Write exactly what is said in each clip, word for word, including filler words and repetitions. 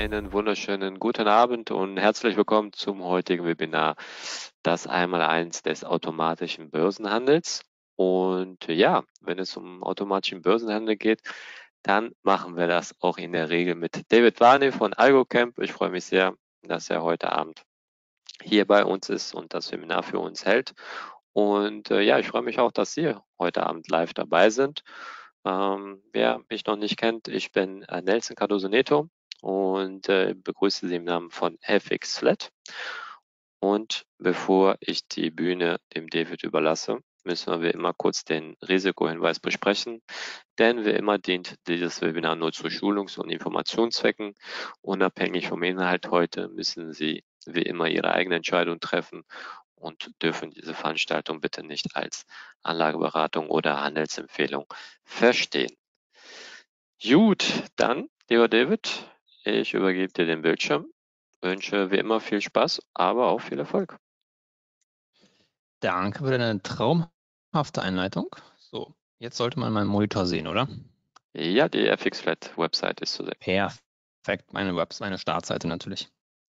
einen wunderschönen guten Abend und herzlich willkommen zum heutigen Webinar, das Einmaleins des automatischen Börsenhandels. Und ja, wenn es um automatischen Börsenhandel geht, dann machen wir das auch in der Regel mit David Warney von AlgoCamp. Ich freue mich sehr, dass er heute Abend hier bei uns ist und das Seminar für uns hält. Und äh, ja, ich freue mich auch, dass Sie heute Abend live dabei sind. Ähm, wer mich noch nicht kennt, ich bin äh, Nelson Cardoso Neto und äh, begrüße Sie im Namen von F X Flat. Und bevor ich die Bühne dem David überlasse, müssen wir wie immer kurz den Risikohinweis besprechen, denn wie immer dient dieses Webinar nur zu Schulungs- und Informationszwecken. Unabhängig vom Inhalt heute müssen Sie wie immer Ihre eigene Entscheidung treffen und dürfen diese Veranstaltung bitte nicht als Anlageberatung oder Handelsempfehlung verstehen. Gut, dann, lieber David, ich übergebe dir den Bildschirm, wünsche wie immer viel Spaß, aber auch viel Erfolg. Danke für deine traumhafte Einleitung. So, jetzt sollte man meinen Monitor sehen, oder? Ja, die F X Flat Website ist zu sehen. Perfekt, meine Webs, meine Startseite natürlich.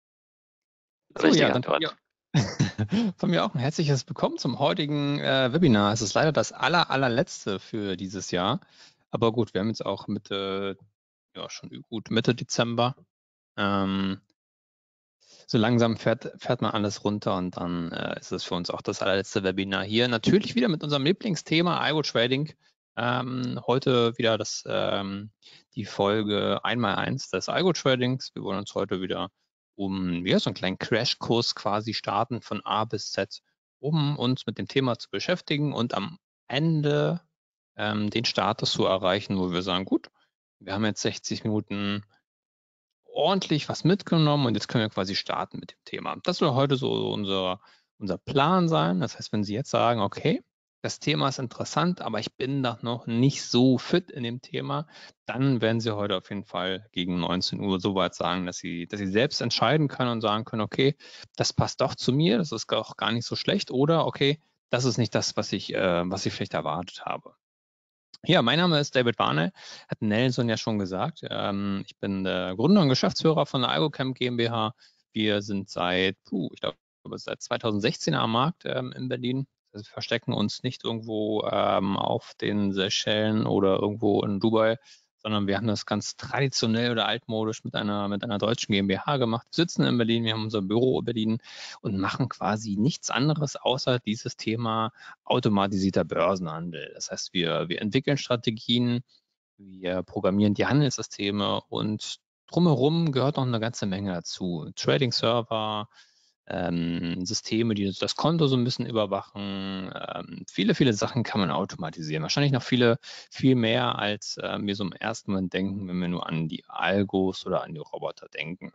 So, Richtige ja, dann von Antwort. mir, von mir auch ein herzliches Willkommen zum heutigen äh, Webinar. Es ist leider das aller, allerletzte für dieses Jahr. Aber gut, wir haben jetzt auch Mitte, ja, schon gut Mitte Dezember. Ähm, so langsam fährt, fährt man alles runter und dann äh, ist es für uns auch das allerletzte Webinar hier. Natürlich wieder mit unserem Lieblingsthema Algo Trading. Ähm, heute wieder das, ähm, die Folge eins mal eins des Algo Tradings. Wir wollen uns heute wieder um ja, so einen kleinen Crashkurs quasi starten von A bis Z, um uns mit dem Thema zu beschäftigen und am Ende ähm, den Status zu erreichen, wo wir sagen, gut, wir haben jetzt sechzig Minuten ordentlich was mitgenommen und jetzt können wir quasi starten mit dem Thema. Das soll heute so unser, unser Plan sein. Das heißt, wenn Sie jetzt sagen, okay, das Thema ist interessant, aber ich bin da noch nicht so fit in dem Thema, dann werden Sie heute auf jeden Fall gegen neunzehn Uhr so weit sagen, dass Sie, dass Sie selbst entscheiden können und sagen können, okay, das passt doch zu mir, das ist auch gar nicht so schlecht oder okay, das ist nicht das, was ich, äh, was ich vielleicht erwartet habe. Ja, mein Name ist David Warne, hat Nelson ja schon gesagt. Ähm, ich bin der Gründer und Geschäftsführer von der AlgoCamp GmbH. Wir sind seit, puh, ich glaube, seit zweitausendsechzehn am Markt ähm, in Berlin. Also wir verstecken uns nicht irgendwo ähm, auf den Seychellen oder irgendwo in Dubai, sondern wir haben das ganz traditionell oder altmodisch mit einer, mit einer deutschen GmbH gemacht. Wir sitzen in Berlin, wir haben unser Büro in Berlin und machen quasi nichts anderes außer dieses Thema automatisierter Börsenhandel. Das heißt, wir, wir entwickeln Strategien, wir programmieren die Handelssysteme und drumherum gehört noch eine ganze Menge dazu. Trading-Server, ähm, Systeme, die das Konto so ein bisschen überwachen. Ähm, viele, viele Sachen kann man automatisieren. Wahrscheinlich noch viele, viel mehr, als äh, wir so im ersten Moment denken, wenn wir nur an die Algos oder an die Roboter denken.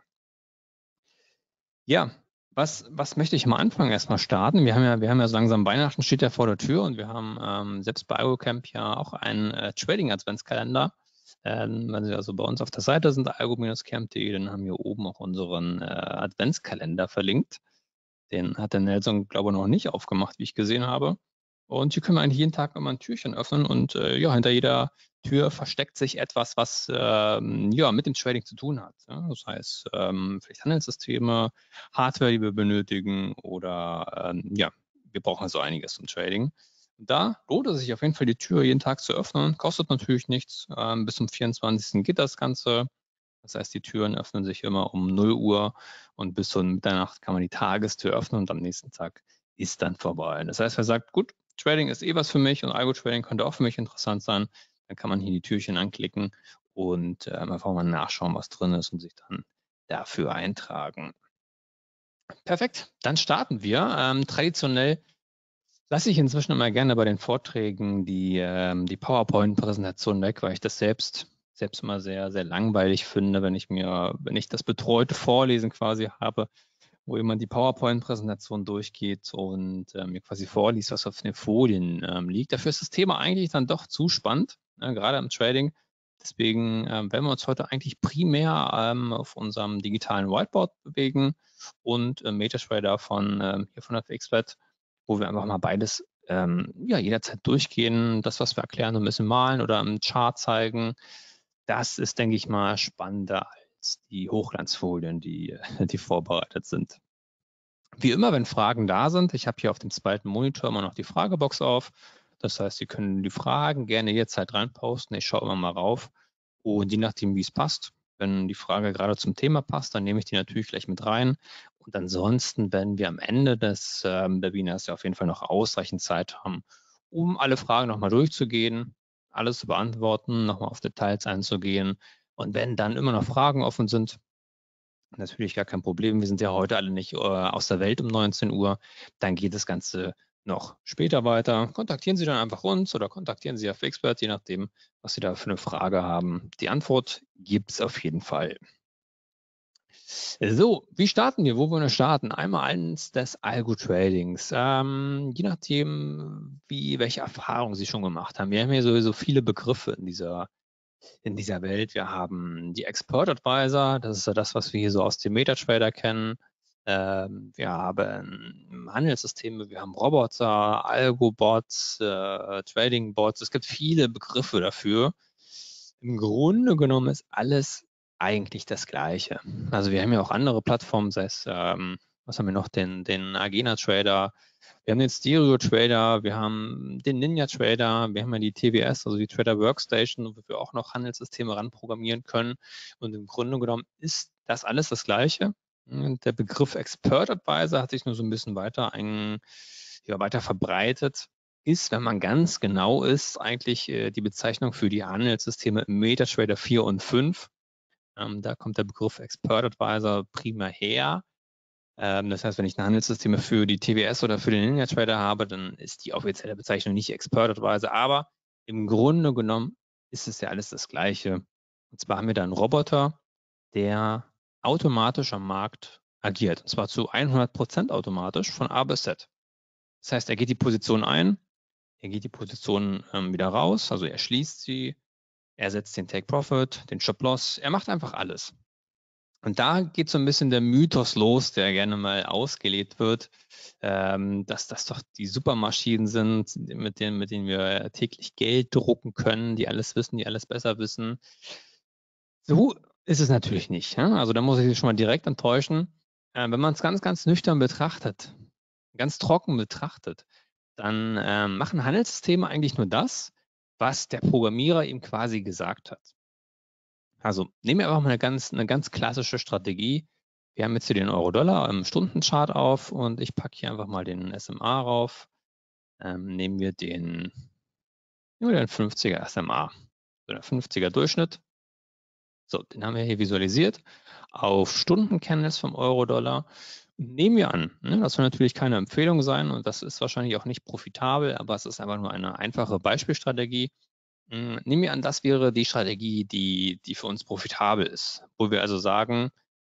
Ja, was, was möchte ich am Anfang erstmal starten? Wir haben ja, wir haben ja so langsam Weihnachten steht ja vor der Tür und wir haben ähm, selbst bei AlgoCamp ja auch einen äh, Trading-Adventskalender. Ähm, wenn Sie also bei uns auf der Seite sind, algo camp punkt de, dann haben wir oben auch unseren äh, Adventskalender verlinkt. Den hat der Nelson, glaube ich, noch nicht aufgemacht, wie ich gesehen habe. Und hier können wir eigentlich jeden Tag immer ein Türchen öffnen und äh, ja, hinter jeder Tür versteckt sich etwas, was ähm, ja, mit dem Trading zu tun hat. Ja? Das heißt, ähm, vielleicht Handelssysteme, Hardware, die wir benötigen oder ähm, ja, wir brauchen also einiges zum Trading. Da lohnt es sich auf jeden Fall, die Tür jeden Tag zu öffnen. Kostet natürlich nichts. Ähm, bis zum vierundzwanzigsten geht das Ganze. Das heißt, die Türen öffnen sich immer um null Uhr und bis zur Mitternacht kann man die Tagestür öffnen und am nächsten Tag ist dann vorbei. Das heißt, wer sagt, gut, Trading ist eh was für mich und Algo-Trading könnte auch für mich interessant sein, dann kann man hier die Türchen anklicken und äh, einfach mal nachschauen, was drin ist und sich dann dafür eintragen. Perfekt, dann starten wir. Ähm, traditionell lasse ich inzwischen immer gerne bei den Vorträgen die, ähm, die PowerPoint-Präsentation weg, weil ich das selbst, selbst immer sehr, sehr langweilig finde, wenn ich mir, wenn ich das betreute Vorlesen quasi habe, wo jemand die PowerPoint-Präsentation durchgeht und äh, mir quasi vorliest, was auf den Folien ähm, liegt. Dafür ist das Thema eigentlich dann doch zu spannend, ne, gerade im Trading. Deswegen ähm, werden wir uns heute eigentlich primär ähm, auf unserem digitalen Whiteboard bewegen und äh, Metatrader von ähm, hier von der F X Flat, wo wir einfach mal beides ähm, ja, jederzeit durchgehen, das, was wir erklären, so ein bisschen malen oder im Chart zeigen. Das ist, denke ich mal, spannender als die Hochglanzfolien, die, die vorbereitet sind. Wie immer, wenn Fragen da sind, ich habe hier auf dem zweiten Monitor immer noch die Fragebox auf. Das heißt, Sie können die Fragen gerne jederzeit reinposten. Ich schaue immer mal rauf. Und je nachdem, wie es passt, wenn die Frage gerade zum Thema passt, dann nehme ich die natürlich gleich mit rein. Und ansonsten werden wir am Ende des ähm, Webinars ja auf jeden Fall noch ausreichend Zeit haben, um alle Fragen nochmal durchzugehen, alles zu beantworten, nochmal auf Details einzugehen. Und wenn dann immer noch Fragen offen sind, natürlich gar kein Problem. Wir sind ja heute alle nicht äh, aus der Welt um neunzehn Uhr. Dann geht das Ganze noch später weiter. Kontaktieren Sie dann einfach uns oder kontaktieren Sie auf Expert, je nachdem, was Sie da für eine Frage haben. Die Antwort gibt es auf jeden Fall. So, wie starten wir? Wo wollen wir starten? Einmal eins des Algo-Tradings. Ähm, je nachdem, wie, welche Erfahrungen Sie schon gemacht haben. Wir haben hier sowieso viele Begriffe in dieser in dieser Welt. Wir haben die Expert Advisor, das ist ja das, was wir hier so aus dem MetaTrader kennen. Ähm, wir haben Handelssysteme, wir haben Roboter, Algobots, äh, Tradingbots. Es gibt viele Begriffe dafür. Im Grunde genommen ist alles eigentlich das Gleiche. Also wir haben ja auch andere Plattformen, sei es, ähm, was haben wir noch, den, den Agena Trader, wir haben den Stereo Trader, wir haben den Ninja Trader, wir haben ja die T W S, also die Trader Workstation, wo wir auch noch Handelssysteme ranprogrammieren können. Und im Grunde genommen ist das alles das Gleiche. Und der Begriff Expert Advisor hat sich nur so ein bisschen weiter, ein, ja, weiter verbreitet. Ist, wenn man ganz genau ist, eigentlich äh, die Bezeichnung für die Handelssysteme im MetaTrader vier und fünf. Ähm, da kommt der Begriff Expert Advisor primär her. Ähm, das heißt, wenn ich ein Handelssystem für die T W S oder für den Ninja Trader habe, dann ist die offizielle Bezeichnung nicht Expert Advisor, aber im Grunde genommen ist es ja alles das Gleiche. Und zwar haben wir da einen Roboter, der automatisch am Markt agiert. Und zwar zu hundert Prozent automatisch von A bis Z. Das heißt, er geht die Position ein, er geht die Position ähm, wieder raus, also er schließt sie, er setzt den Take Profit, den Stop Loss, er macht einfach alles. Und da geht so ein bisschen der Mythos los, der gerne mal ausgelegt wird, ähm, dass das doch die Supermaschinen sind, mit denen, mit denen wir täglich Geld drucken können, die alles wissen, die alles besser wissen. So ist es natürlich nicht. Ja? Also da muss ich Sie schon mal direkt enttäuschen. Äh, wenn man es ganz, ganz nüchtern betrachtet, ganz trocken betrachtet, dann äh, machen Handelssysteme eigentlich nur das, was der Programmierer ihm quasi gesagt hat. Also nehmen wir einfach mal eine ganz, eine ganz klassische Strategie. Wir haben jetzt hier den Euro-Dollar im Stundenchart auf und ich packe hier einfach mal den S M A rauf. Ähm, nehmen wir den, nehmen wir den fünfziger S M A, so der fünfziger Durchschnitt. So, den haben wir hier visualisiert auf Stundencandles vom Euro-Dollar. Nehmen wir an, ne, das soll natürlich keine Empfehlung sein und das ist wahrscheinlich auch nicht profitabel, aber es ist einfach nur eine einfache Beispielstrategie. Nehmen wir an, das wäre die Strategie, die, die für uns profitabel ist, wo wir also sagen,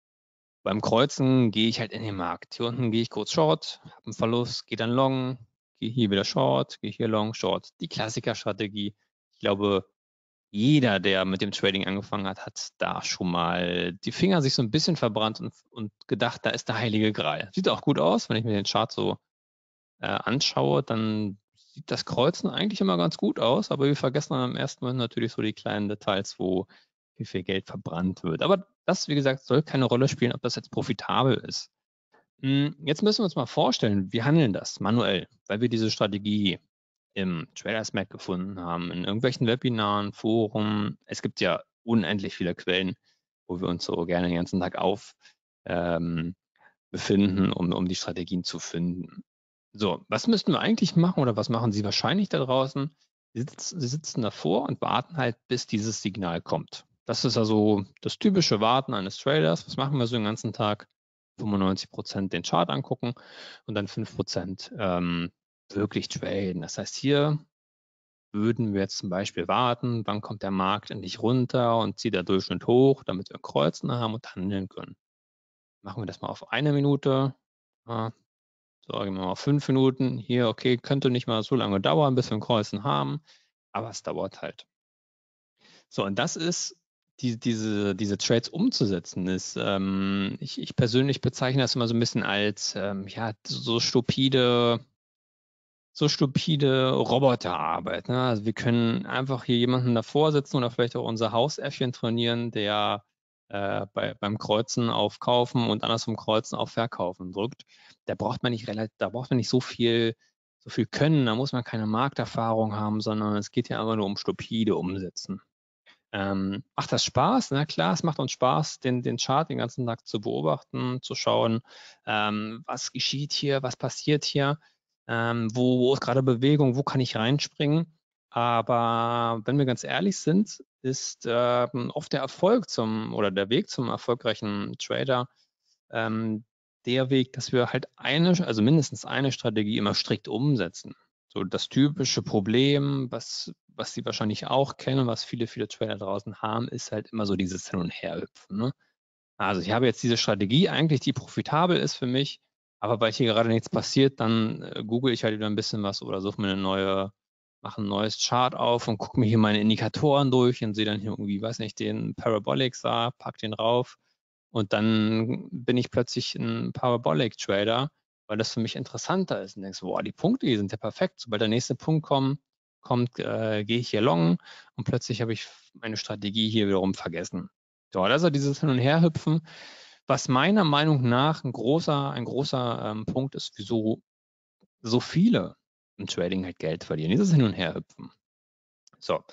beim Kreuzen gehe ich halt in den Markt. Hier unten gehe ich kurz Short, habe einen Verlust, gehe dann Long, gehe hier wieder Short, gehe hier Long, Short. Die Klassikerstrategie. Ich glaube, jeder, der mit dem Trading angefangen hat, hat da schon mal die Finger sich so ein bisschen verbrannt und, und gedacht, da ist der heilige Gral. Sieht auch gut aus, wenn ich mir den Chart so äh, anschaue, dann sieht das Kreuzen eigentlich immer ganz gut aus, aber wir vergessen dann am ersten Mal natürlich so die kleinen Details, wo wie viel Geld verbrannt wird. Aber das, wie gesagt, soll keine Rolle spielen, ob das jetzt profitabel ist. Jetzt müssen wir uns mal vorstellen, wir handeln das manuell, weil wir diese Strategie im Traders Mac gefunden haben, in irgendwelchen Webinaren, Foren. Es gibt ja unendlich viele Quellen, wo wir uns so gerne den ganzen Tag auf ähm, befinden, um, um die Strategien zu finden. So, was müssten wir eigentlich machen oder was machen Sie wahrscheinlich da draußen? Sie sitzen, Sie sitzen davor und warten halt, bis dieses Signal kommt. Das ist also das typische Warten eines Traders. Was machen wir so den ganzen Tag? fünfundneunzig Prozent den Chart angucken und dann fünf Prozent ähm, wirklich traden. Das heißt, hier würden wir jetzt zum Beispiel warten, wann kommt der Markt endlich runter und zieht der Durchschnitt hoch, damit wir Kreuzen haben und handeln können. Machen wir das mal auf eine Minute. Ja, sagen wir mal fünf Minuten. Hier, okay, könnte nicht mal so lange dauern, bis wir ein Kreuzen haben, aber es dauert halt. So, und das ist, die, diese, diese Trades umzusetzen, ist, ähm, ich, ich persönlich bezeichne das immer so ein bisschen als, ähm, ja, so stupide, so stupide Roboterarbeit. Ne? Also wir können einfach hier jemanden davor sitzen oder vielleicht auch unser Hausäffchen trainieren, der äh, bei, beim Kreuzen auf Kaufen und andersrum Kreuzen auf Verkaufen drückt, da braucht man nicht relativ, da braucht man nicht so viel, so viel können, da muss man keine Markterfahrung haben, sondern es geht ja einfach nur um stupide Umsetzen. Ähm, macht das Spaß? Na klar, es macht uns Spaß, den, den Chart den ganzen Tag zu beobachten, zu schauen, ähm, was geschieht hier, was passiert hier, ähm, wo, wo ist gerade Bewegung, wo kann ich reinspringen. Aber wenn wir ganz ehrlich sind, ist ähm, oft der Erfolg zum oder der Weg zum erfolgreichen Trader ähm, der Weg, dass wir halt eine, also mindestens eine Strategie immer strikt umsetzen. So das typische Problem, was, was Sie wahrscheinlich auch kennen, was viele, viele Trader draußen haben, ist halt immer so dieses Hin- und Herhüpfen. Ne? Also ich habe jetzt diese Strategie eigentlich, die profitabel ist für mich, aber weil hier gerade nichts passiert, dann äh, google ich halt wieder ein bisschen was oder suche mir eine neue, mache ein neues Chart auf und gucke mir hier meine Indikatoren durch und sehe dann hier irgendwie, weiß nicht, den Parabolic SAR, pack den rauf und dann bin ich plötzlich ein Parabolic Trader, weil das für mich interessanter ist und denkst, boah, die Punkte, die sind ja perfekt. Sobald der nächste Punkt kommt, kommt, äh, gehe ich hier long und plötzlich habe ich meine Strategie hier wiederum vergessen. So, also dieses Hin- und Herhüpfen, was meiner Meinung nach ein großer, ein großer ähm, Punkt ist, wieso so viele im Trading halt Geld verlieren, dieses Hin- und Herhüpfen. So.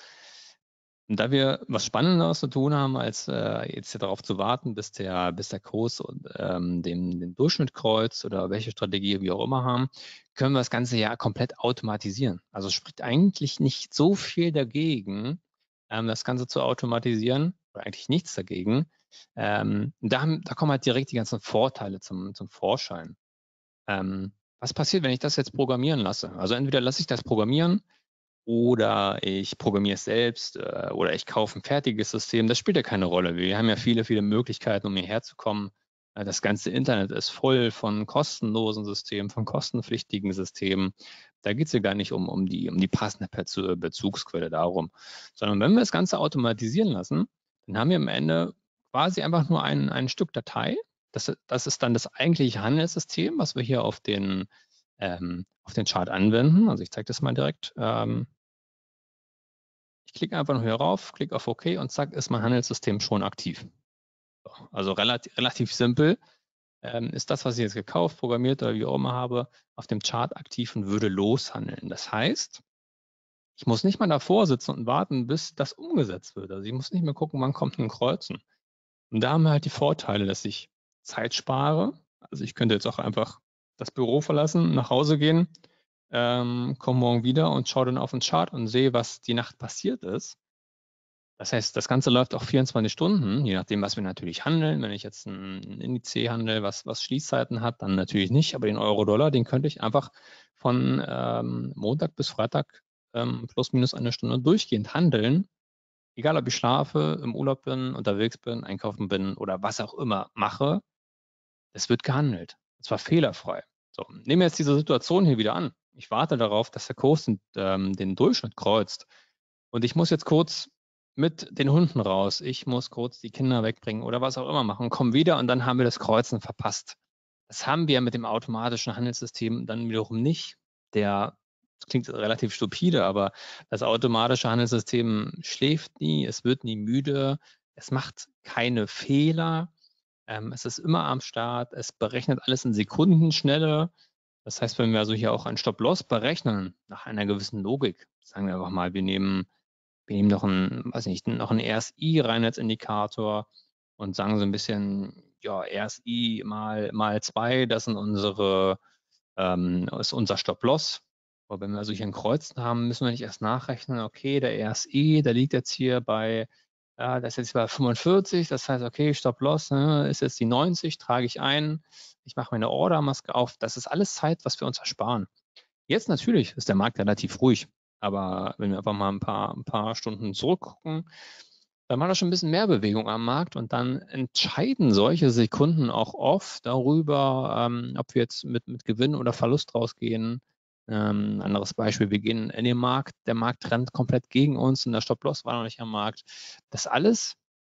Und da wir was Spannenderes zu tun haben, als äh, jetzt hier darauf zu warten, bis der, bis der Kurs ähm, den, den Durchschnitt kreuzt oder welche Strategie wir auch immer haben, können wir das Ganze ja komplett automatisieren. Also spricht eigentlich nicht so viel dagegen, ähm, das Ganze zu automatisieren, oder eigentlich nichts dagegen. Ähm, da, haben, da kommen halt direkt die ganzen Vorteile zum, zum Vorschein. Ähm, was passiert, wenn ich das jetzt programmieren lasse? Also entweder lasse ich das programmieren, oder ich programmiere es selbst äh, oder ich kaufe ein fertiges System. Das spielt ja keine Rolle. Wir haben ja viele, viele Möglichkeiten, um hierher zu kommen. Äh, das ganze Internet ist voll von kostenlosen Systemen, von kostenpflichtigen Systemen. Da geht es ja gar nicht um, um, die, um die passende Bezugsquelle darum, sondern wenn wir das Ganze automatisieren lassen, dann haben wir am Ende quasi einfach nur ein, ein Stück Datei. Das, das ist dann das eigentliche Handelssystem, was wir hier auf den, ähm, auf den Chart anwenden. Also ich zeige das mal direkt. Ähm, ich klicke einfach nur hier rauf, klicke auf OK und zack, ist mein Handelssystem schon aktiv. So, also relativ, relativ simpel. Ähm, ist das, was ich jetzt gekauft, programmiert oder wie auch immer habe, auf dem Chart aktiv und würde loshandeln. Das heißt, ich muss nicht mal davor sitzen und warten, bis das umgesetzt wird. Also ich muss nicht mehr gucken, wann kommt ein Kreuzen. Und da haben wir halt die Vorteile, dass ich Zeit spare. Also ich könnte jetzt auch einfach das Büro verlassen, nach Hause gehen, ähm, komme morgen wieder und schaue dann auf den Chart und sehe, was die Nacht passiert ist. Das heißt, das Ganze läuft auch vierundzwanzig Stunden, je nachdem, was wir natürlich handeln. Wenn ich jetzt ein Indiz handle, was, was Schließzeiten hat, dann natürlich nicht. Aber den Euro-Dollar, den könnte ich einfach von ähm, Montag bis Freitag ähm, plus minus eine Stunde durchgehend handeln. Egal, ob ich schlafe, im Urlaub bin, unterwegs bin, einkaufen bin oder was auch immer mache, es wird gehandelt. Und zwar fehlerfrei. So, nehmen wir jetzt diese Situation hier wieder an. Ich warte darauf, dass der Kurs den, ähm, den Durchschnitt kreuzt. Und ich muss jetzt kurz mit den Hunden raus. Ich muss kurz die Kinder wegbringen oder was auch immer machen. Komm wieder und dann haben wir das Kreuzen verpasst. Das haben wir mit dem automatischen Handelssystem dann wiederum nicht. Der, das klingt relativ stupide, aber das automatische Handelssystem schläft nie, es wird nie müde, es macht keine Fehler, ähm, es ist immer am Start, es berechnet alles in Sekundenschnelle. Das heißt, wenn wir also hier auch ein Stop-Loss berechnen, nach einer gewissen Logik, sagen wir einfach mal, wir nehmen wir nehmen noch ein, weiß nicht, noch ein R S I rein als Indikator und sagen so ein bisschen, ja, R S I mal, mal zwei, das sind unsere, ähm, ist unser Stop-Loss. Aber wenn wir also hier ein Kreuzen haben, müssen wir nicht erst nachrechnen, okay, der R S I, der liegt jetzt hier bei, ja, das ist jetzt bei fünfundvierzig, das heißt, okay, Stop-Loss ne, ist jetzt die neunzig, trage ich ein, ich mache meine Ordermaske auf. Das ist alles Zeit, was wir uns ersparen. Jetzt natürlich ist der Markt relativ ruhig, aber wenn wir einfach mal ein paar, ein paar Stunden zurückgucken, dann war da schon ein bisschen mehr Bewegung am Markt und dann entscheiden solche Sekunden auch oft darüber, ähm, ob wir jetzt mit, mit Gewinn oder Verlust rausgehen. Ähm, anderes Beispiel, wir gehen in den Markt, der Markt rennt komplett gegen uns und der Stop-Loss war noch nicht am Markt. Das alles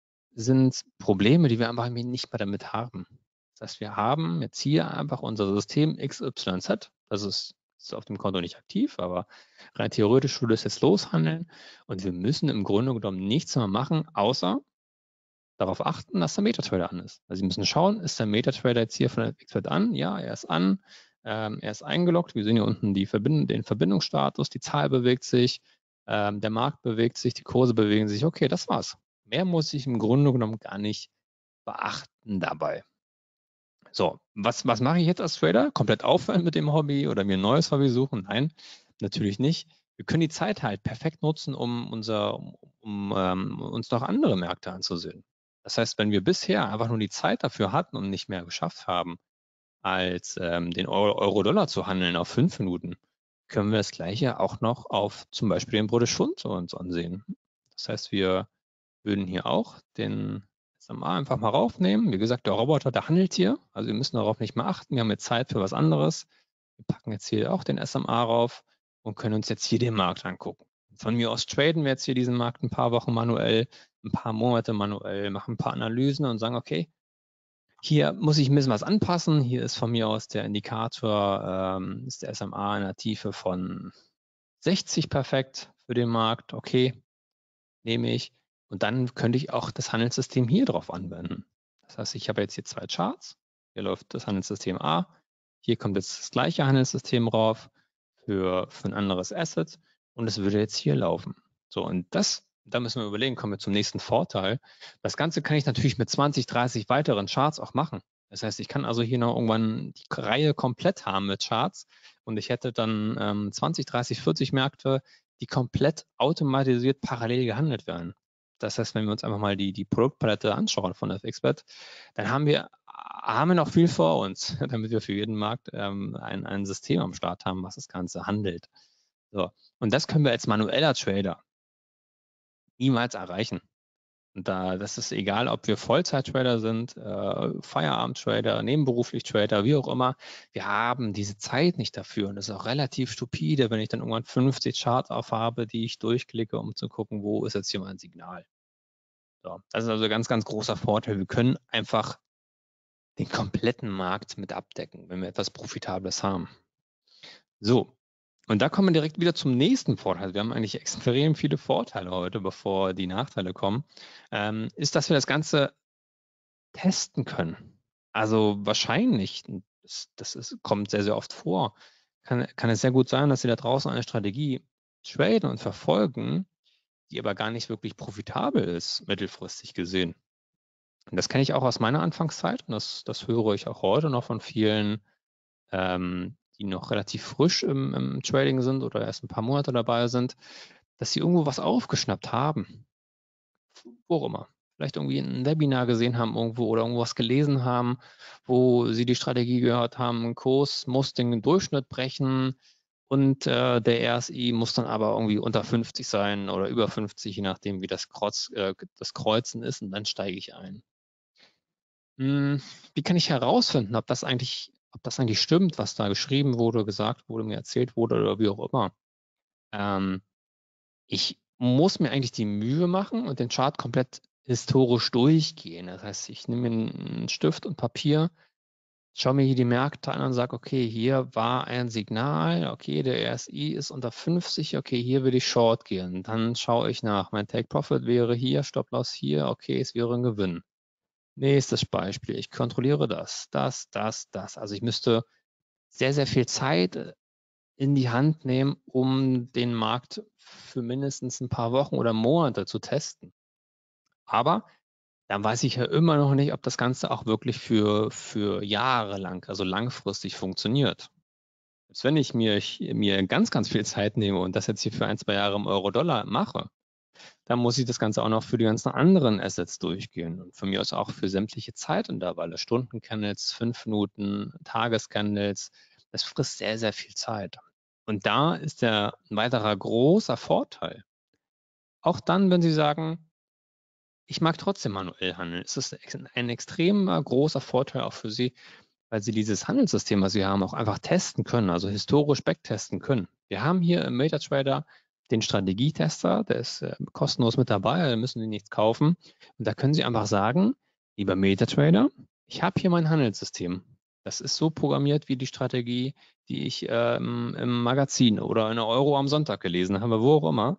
sind Probleme, die wir einfach nicht mehr damit haben. Das heißt, wir haben jetzt hier einfach unser System X Y Z, das ist, ist auf dem Konto nicht aktiv, aber rein theoretisch würde es jetzt loshandeln und wir müssen im Grunde genommen nichts mehr machen, außer darauf achten, dass der MetaTrader an ist. Also Sie müssen schauen, ist der MetaTrader jetzt hier von der F X B T an? Ja, er ist an. Ähm, er ist eingeloggt. Wir sehen hier unten die Verbind den Verbindungsstatus. Die Zahl bewegt sich. Ähm, der Markt bewegt sich. Die Kurse bewegen sich. Okay, das war's. Mehr muss ich im Grunde genommen gar nicht beachten dabei. So, was, was mache ich jetzt als Trader? Komplett aufhören mit dem Hobby oder mir ein neues Hobby suchen? Nein, natürlich nicht. Wir können die Zeit halt perfekt nutzen, um, unser, um, um ähm, uns noch andere Märkte anzusehen. Das heißt, wenn wir bisher einfach nur die Zeit dafür hatten und nicht mehr geschafft haben, als ähm, den Euro-Dollar zu handeln auf fünf Minuten, können wir das Gleiche auch noch auf zum Beispiel den British Pfund uns ansehen. Das heißt, wir würden hier auch den S M A einfach mal raufnehmen. Wie gesagt, der Roboter, der handelt hier. Also wir müssen darauf nicht mehr achten. Wir haben jetzt Zeit für was anderes. Wir packen jetzt hier auch den S M A rauf und können uns jetzt hier den Markt angucken. Von mir aus traden wir jetzt hier diesen Markt ein paar Wochen manuell, ein paar Monate manuell, machen ein paar Analysen und sagen, okay, hier muss ich ein bisschen was anpassen. Hier ist von mir aus der Indikator, ähm, ist der S M A in einer Tiefe von sechzig perfekt für den Markt. Okay, nehme ich. Und dann könnte ich auch das Handelssystem hier drauf anwenden. Das heißt, ich habe jetzt hier zwei Charts. Hier läuft das Handelssystem A. Hier kommt jetzt das gleiche Handelssystem rauf für, für ein anderes Asset. Und es würde jetzt hier laufen. So, und das, da müssen wir überlegen, kommen wir zum nächsten Vorteil. Das Ganze kann ich natürlich mit zwanzig, dreißig weiteren Charts auch machen. Das heißt, ich kann also hier noch irgendwann die Reihe komplett haben mit Charts und ich hätte dann ähm, zwanzig, dreißig, vierzig Märkte, die komplett automatisiert parallel gehandelt werden. Das heißt, wenn wir uns einfach mal die, die Produktpalette anschauen von F X B T, dann haben wir, haben wir noch viel vor uns, damit wir für jeden Markt ähm, ein, ein System am Start haben, was das Ganze handelt. So. Und das können wir als manueller Trader niemals erreichen. Und da, das ist egal, ob wir Vollzeit-Trader sind, äh, Feierabend-Trader, nebenberuflich Trader, wie auch immer. Wir haben diese Zeit nicht dafür. Und das ist auch relativ stupide, wenn ich dann irgendwann fünfzig Charts aufhabe, die ich durchklicke, um zu gucken, wo ist jetzt hier mein Signal. So, das ist also ein ganz, ganz großer Vorteil. Wir können einfach den kompletten Markt mit abdecken, wenn wir etwas Profitables haben. So, und da kommen wir direkt wieder zum nächsten Vorteil. Wir haben eigentlich extrem viele Vorteile heute, bevor die Nachteile kommen, ähm, ist, dass wir das Ganze testen können. Also wahrscheinlich, das, das ist, kommt sehr, sehr oft vor, kann, kann es sehr gut sein, dass Sie da draußen eine Strategie traden und verfolgen, die aber gar nicht wirklich profitabel ist, mittelfristig gesehen. Und das kenne ich auch aus meiner Anfangszeit und das, das höre ich auch heute noch von vielen, ähm, die noch relativ frisch im, im Trading sind oder erst ein paar Monate dabei sind, dass sie irgendwo was aufgeschnappt haben. Wo auch immer. Vielleicht irgendwie ein Webinar gesehen haben irgendwo oder irgendwas gelesen haben, wo sie die Strategie gehört haben, ein Kurs muss den Durchschnitt brechen und äh, der R S I muss dann aber irgendwie unter fünfzig sein oder über fünfzig, je nachdem, wie das, Kreuz, äh, das Kreuzen ist, und dann steige ich ein. Hm, wie kann ich herausfinden, ob das eigentlich, ob das eigentlich stimmt, was da geschrieben wurde, gesagt wurde, mir erzählt wurde oder wie auch immer? Ähm, ich muss mir eigentlich die Mühe machen und den Chart komplett historisch durchgehen. Das heißt, ich nehme mir einen Stift und Papier, schaue mir hier die Märkte an und sage, okay, hier war ein Signal, okay, der R S I ist unter fünfzig, okay, hier würde ich Short gehen. Dann schaue ich nach, mein Take Profit wäre hier, Stop-Loss hier, okay, es wäre ein Gewinn. Nächstes Beispiel, ich kontrolliere das, das, das, das. Also ich müsste sehr, sehr viel Zeit in die Hand nehmen, um den Markt für mindestens ein paar Wochen oder Monate zu testen. Aber dann weiß ich ja immer noch nicht, ob das Ganze auch wirklich für, für Jahre lang, also langfristig funktioniert. Selbst wenn ich mir, mir ganz, ganz viel Zeit nehme und das jetzt hier für ein, zwei Jahre im Euro-Dollar mache, dann muss ich das Ganze auch noch für die ganzen anderen Assets durchgehen und von mir aus auch für sämtliche Zeitintervalle, Stundencandles, fünf Minuten, Tagescandles. Das frisst sehr, sehr viel Zeit. Und da ist der ein weiterer großer Vorteil. Auch dann, wenn Sie sagen, ich mag trotzdem manuell handeln, ist es ein extrem großer Vorteil auch für Sie, weil Sie dieses Handelssystem, was Sie haben, auch einfach testen können, also historisch backtesten können. Wir haben hier im MetaTrader den Strategietester, der ist äh, kostenlos mit dabei, da müssen Sie nichts kaufen. Und da können Sie einfach sagen, lieber MetaTrader, ich habe hier mein Handelssystem. Das ist so programmiert wie die Strategie, die ich ähm, im Magazin oder in der Euro am Sonntag gelesen habe, wo auch immer.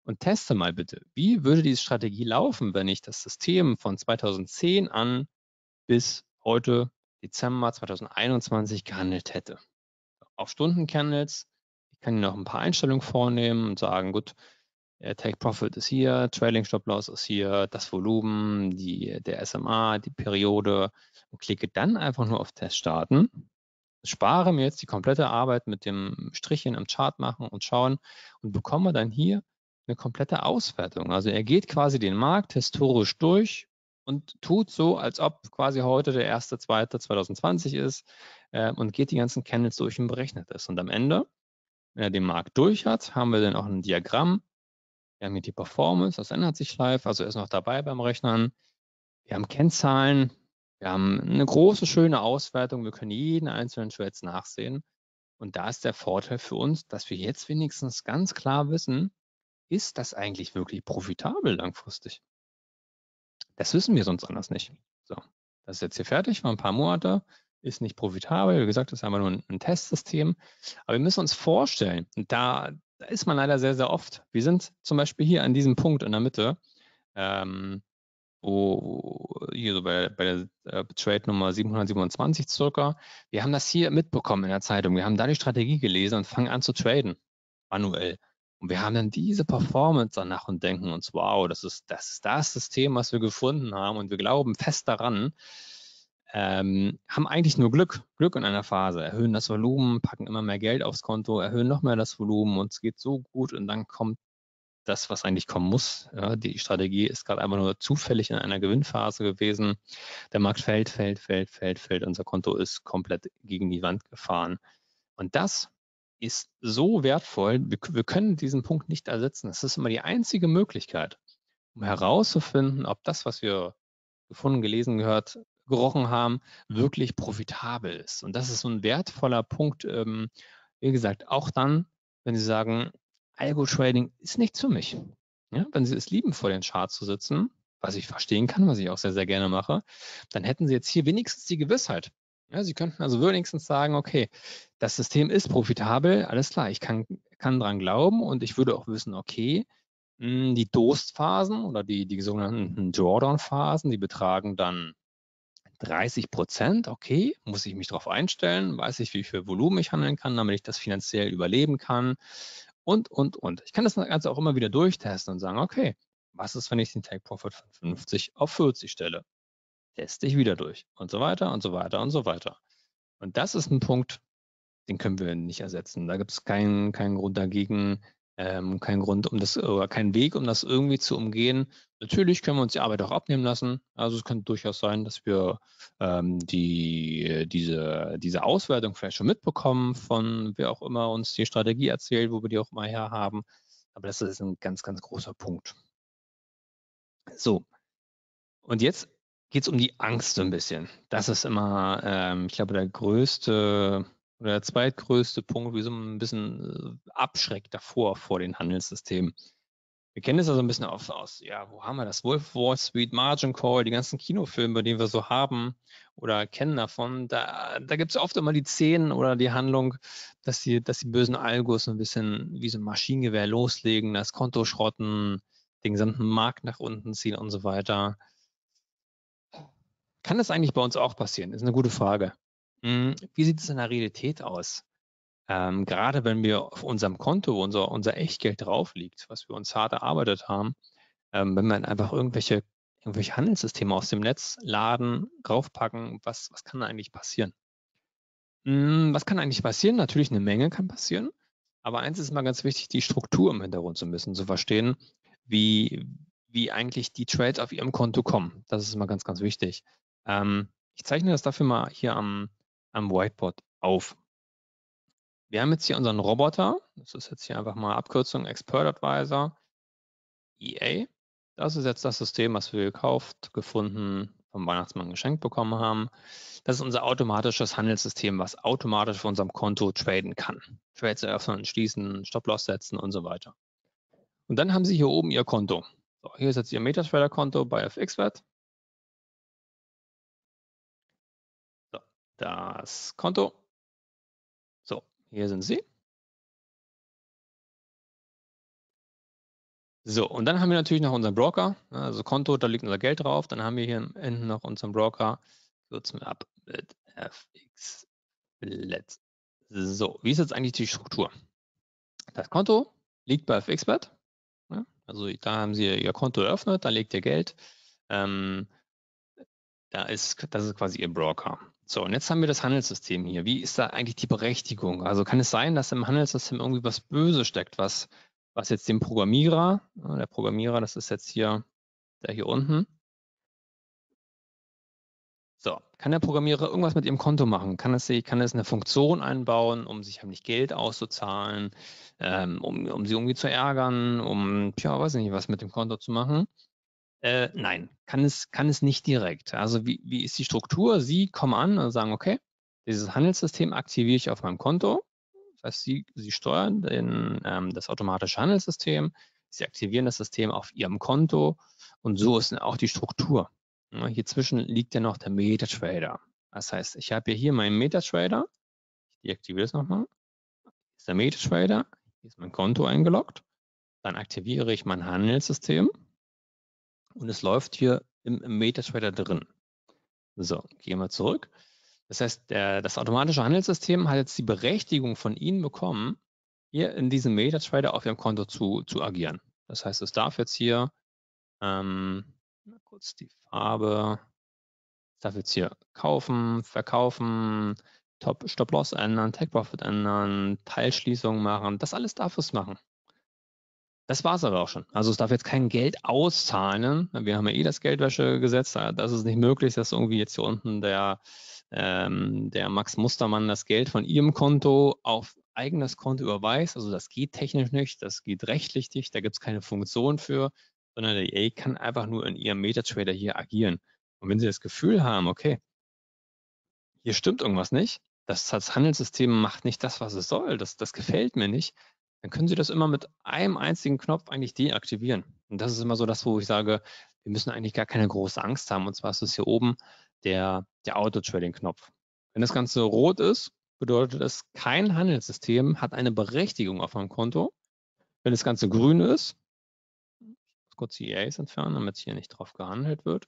Und teste mal bitte, wie würde diese Strategie laufen, wenn ich das System von zweitausendzehn an bis heute Dezember zweitausendeinundzwanzig gehandelt hätte. Auf Stunden-Candles, ich kann hier noch ein paar Einstellungen vornehmen und sagen, gut, Take Profit ist hier, Trailing Stop Loss ist hier, das Volumen, die, der S M A, die Periode und klicke dann einfach nur auf Test starten. Spare mir jetzt die komplette Arbeit mit dem Strichchen im Chart machen und schauen und bekomme dann hier eine komplette Auswertung. Also er geht quasi den Markt historisch durch und tut so, als ob quasi heute der erste, zweite zweitausendzwanzig ist äh, und geht die ganzen Candles durch und berechnet das. Und am Ende, wenn er den Markt durch hat, haben wir dann auch ein Diagramm. Wir haben hier die Performance, das ändert sich live, also er ist noch dabei beim Rechnen. Wir haben Kennzahlen, wir haben eine große, schöne Auswertung, wir können jeden einzelnen Trade nachsehen. Und da ist der Vorteil für uns, dass wir jetzt wenigstens ganz klar wissen, ist das eigentlich wirklich profitabel langfristig? Das wissen wir sonst anders nicht. So, das ist jetzt hier fertig, war ein paar Monate, ist nicht profitabel. Wie gesagt, das ist einfach nur ein, ein Testsystem. Aber wir müssen uns vorstellen, und da, da ist man leider sehr, sehr oft. Wir sind zum Beispiel hier an diesem Punkt in der Mitte, ähm, wo hier so bei, bei der äh, Trade Nummer siebenhundertsiebenundzwanzig circa, wir haben das hier mitbekommen in der Zeitung. Wir haben da die Strategie gelesen und fangen an zu traden, manuell. Und wir haben dann diese Performance danach und denken uns, wow, das ist, das ist das System, was wir gefunden haben und wir glauben fest daran, ähm, haben eigentlich nur Glück, Glück in einer Phase, erhöhen das Volumen, packen immer mehr Geld aufs Konto, erhöhen noch mehr das Volumen und es geht so gut und dann kommt das, was eigentlich kommen muss. Ja, die Strategie ist gerade einfach nur zufällig in einer Gewinnphase gewesen. Der Markt fällt, fällt, fällt, fällt, fällt. Unser Konto ist komplett gegen die Wand gefahren. Und das ist so wertvoll. Wir, wir können diesen Punkt nicht ersetzen. Es ist immer die einzige Möglichkeit, um herauszufinden, ob das, was wir gefunden, gelesen, gehört, gerochen haben, wirklich profitabel ist. Und das ist so ein wertvoller Punkt. Ähm, wie gesagt, auch dann, wenn Sie sagen, Algo-Trading ist nichts für mich. Ja, wenn Sie es lieben, vor den Charts zu sitzen, was ich verstehen kann, was ich auch sehr, sehr gerne mache, dann hätten Sie jetzt hier wenigstens die Gewissheit. Ja, Sie könnten also wenigstens sagen, okay, das System ist profitabel, alles klar, ich kann, kann dran glauben und ich würde auch wissen, okay, die Durstphasen oder die, die sogenannten Drawdown-Phasen, die betragen dann dreißig Prozent. Okay, muss ich mich darauf einstellen? Weiß ich, wie viel Volumen ich handeln kann, damit ich das finanziell überleben kann? Und, und, und. Ich kann das Ganze auch immer wieder durchtesten und sagen, okay, was ist, wenn ich den Take Profit von fünfzig auf vierzig stelle? Teste ich wieder durch und so weiter und so weiter und so weiter. Und das ist ein Punkt, den können wir nicht ersetzen. Da gibt es keinen, keinen Grund dagegen, ähm, keinen Grund, um das, oder keinen Weg, um das irgendwie zu umgehen. Natürlich können wir uns die Arbeit auch abnehmen lassen. Also es könnte durchaus sein, dass wir ähm, die, diese, diese Auswertung vielleicht schon mitbekommen von wer auch immer uns die Strategie erzählt, wo wir die auch immer herhaben. Aber das ist ein ganz, ganz großer Punkt. So, und jetzt geht es um die Angst so ein bisschen. Das ist immer, ähm, ich glaube, der größte oder der zweitgrößte Punkt, wie so ein bisschen äh, abschreckt davor vor den Handelssystemen. Wir kennen das ja so ein bisschen aus, aus, ja, wo haben wir das? Wolf Wall Street, Margin Call, die ganzen Kinofilme, die wir so haben oder kennen davon. Da, da gibt es oft immer die Szenen oder die Handlung, dass die, dass die bösen Algos so ein bisschen wie so ein Maschinengewehr loslegen, das Konto schrotten, den gesamten Markt nach unten ziehen und so weiter. Kann das eigentlich bei uns auch passieren? Ist eine gute Frage. Hm, wie sieht es in der Realität aus? Ähm, gerade wenn wir auf unserem Konto unser, unser Echtgeld drauf liegt, was wir uns hart erarbeitet haben, ähm, wenn wir einfach irgendwelche, irgendwelche Handelssysteme aus dem Netz laden, draufpacken, was, was kann da eigentlich passieren? Hm, was kann eigentlich passieren? Natürlich eine Menge kann passieren. Aber eins ist mal ganz wichtig, die Struktur im Hintergrund zu müssen, zu verstehen, wie, wie eigentlich die Trades auf Ihrem Konto kommen. Das ist mal ganz, ganz wichtig. Ähm, ich zeichne das dafür mal hier am, am Whiteboard auf. Wir haben jetzt hier unseren Roboter. Das ist jetzt hier einfach mal Abkürzung Expert Advisor, E A. Das ist jetzt das System, was wir gekauft, gefunden, vom Weihnachtsmann geschenkt bekommen haben. Das ist unser automatisches Handelssystem, was automatisch auf unserem Konto traden kann. Trades eröffnen und schließen, Stop-Loss setzen und so weiter. Und dann haben Sie hier oben Ihr Konto. So, hier ist jetzt Ihr MetaTrader-Konto bei F X-Wert. So, das Konto. So, hier sind Sie. So, und dann haben wir natürlich noch unseren Broker, also Konto, da liegt unser Geld drauf. Dann haben wir hier hinten noch unseren Broker. Kürzen wir ab mit F X Split. So, wie ist jetzt eigentlich die Struktur? Das Konto liegt bei F X Bet. Ja, also da haben Sie Ihr Konto eröffnet, da legt Ihr Geld. Ähm, da ist, das ist quasi Ihr Broker. So, und jetzt haben wir das Handelssystem hier. Wie ist da eigentlich die Berechtigung? Also kann es sein, dass im Handelssystem irgendwie was Böses steckt, was, was jetzt dem Programmierer, der Programmierer, das ist jetzt hier der hier unten. So, kann der Programmierer irgendwas mit Ihrem Konto machen? Kann es, kann es eine Funktion einbauen, um sich heimlich Geld auszuzahlen, ähm, um, um Sie irgendwie zu ärgern, um, ja, weiß ich nicht, was mit dem Konto zu machen? Äh, nein, kann es, kann es nicht direkt. Also wie, wie ist die Struktur? Sie kommen an und sagen, okay, dieses Handelssystem aktiviere ich auf meinem Konto. Das heißt, Sie, Sie steuern den, ähm, das automatische Handelssystem, Sie aktivieren das System auf Ihrem Konto und so ist auch die Struktur. Ja, hier zwischen liegt ja noch der MetaTrader. Das heißt, ich habe hier meinen MetaTrader, ich deaktiviere es nochmal, hier ist der MetaTrader, hier ist mein Konto eingeloggt, dann aktiviere ich mein Handelssystem und es läuft hier im, im MetaTrader drin. So, gehen wir zurück. Das heißt, der, das automatische Handelssystem hat jetzt die Berechtigung von Ihnen bekommen, hier in diesem MetaTrader auf Ihrem Konto zu, zu agieren. Das heißt, es darf jetzt hier, ähm, kurz die Farbe, es darf jetzt hier kaufen, verkaufen, Top Stop-Loss ändern, Take-Profit ändern, Teilschließungen machen, das alles darf es machen. Das war es aber auch schon. Also es darf jetzt kein Geld auszahlen. Wir haben ja eh das Geldwäschegesetz. Das ist nicht möglich, dass irgendwie jetzt hier unten der, ähm, der Max Mustermann das Geld von ihrem Konto auf eigenes Konto überweist. Also das geht technisch nicht, das geht rechtlich nicht, da gibt es keine Funktion für, sondern der E A kann einfach nur in ihrem MetaTrader hier agieren. Und wenn Sie das Gefühl haben, okay, hier stimmt irgendwas nicht, das, das Handelssystem macht nicht das, was es soll, das, das gefällt mir nicht, dann können Sie das immer mit einem einzigen Knopf eigentlich deaktivieren. Und das ist immer so das, wo ich sage, wir müssen eigentlich gar keine große Angst haben. Und zwar ist es hier oben der, der Auto-Trading-Knopf. Wenn das Ganze rot ist, bedeutet es, kein Handelssystem hat eine Berechtigung auf meinem Konto. Wenn das Ganze grün ist, ich muss kurz die E As entfernen, damit hier nicht drauf gehandelt wird.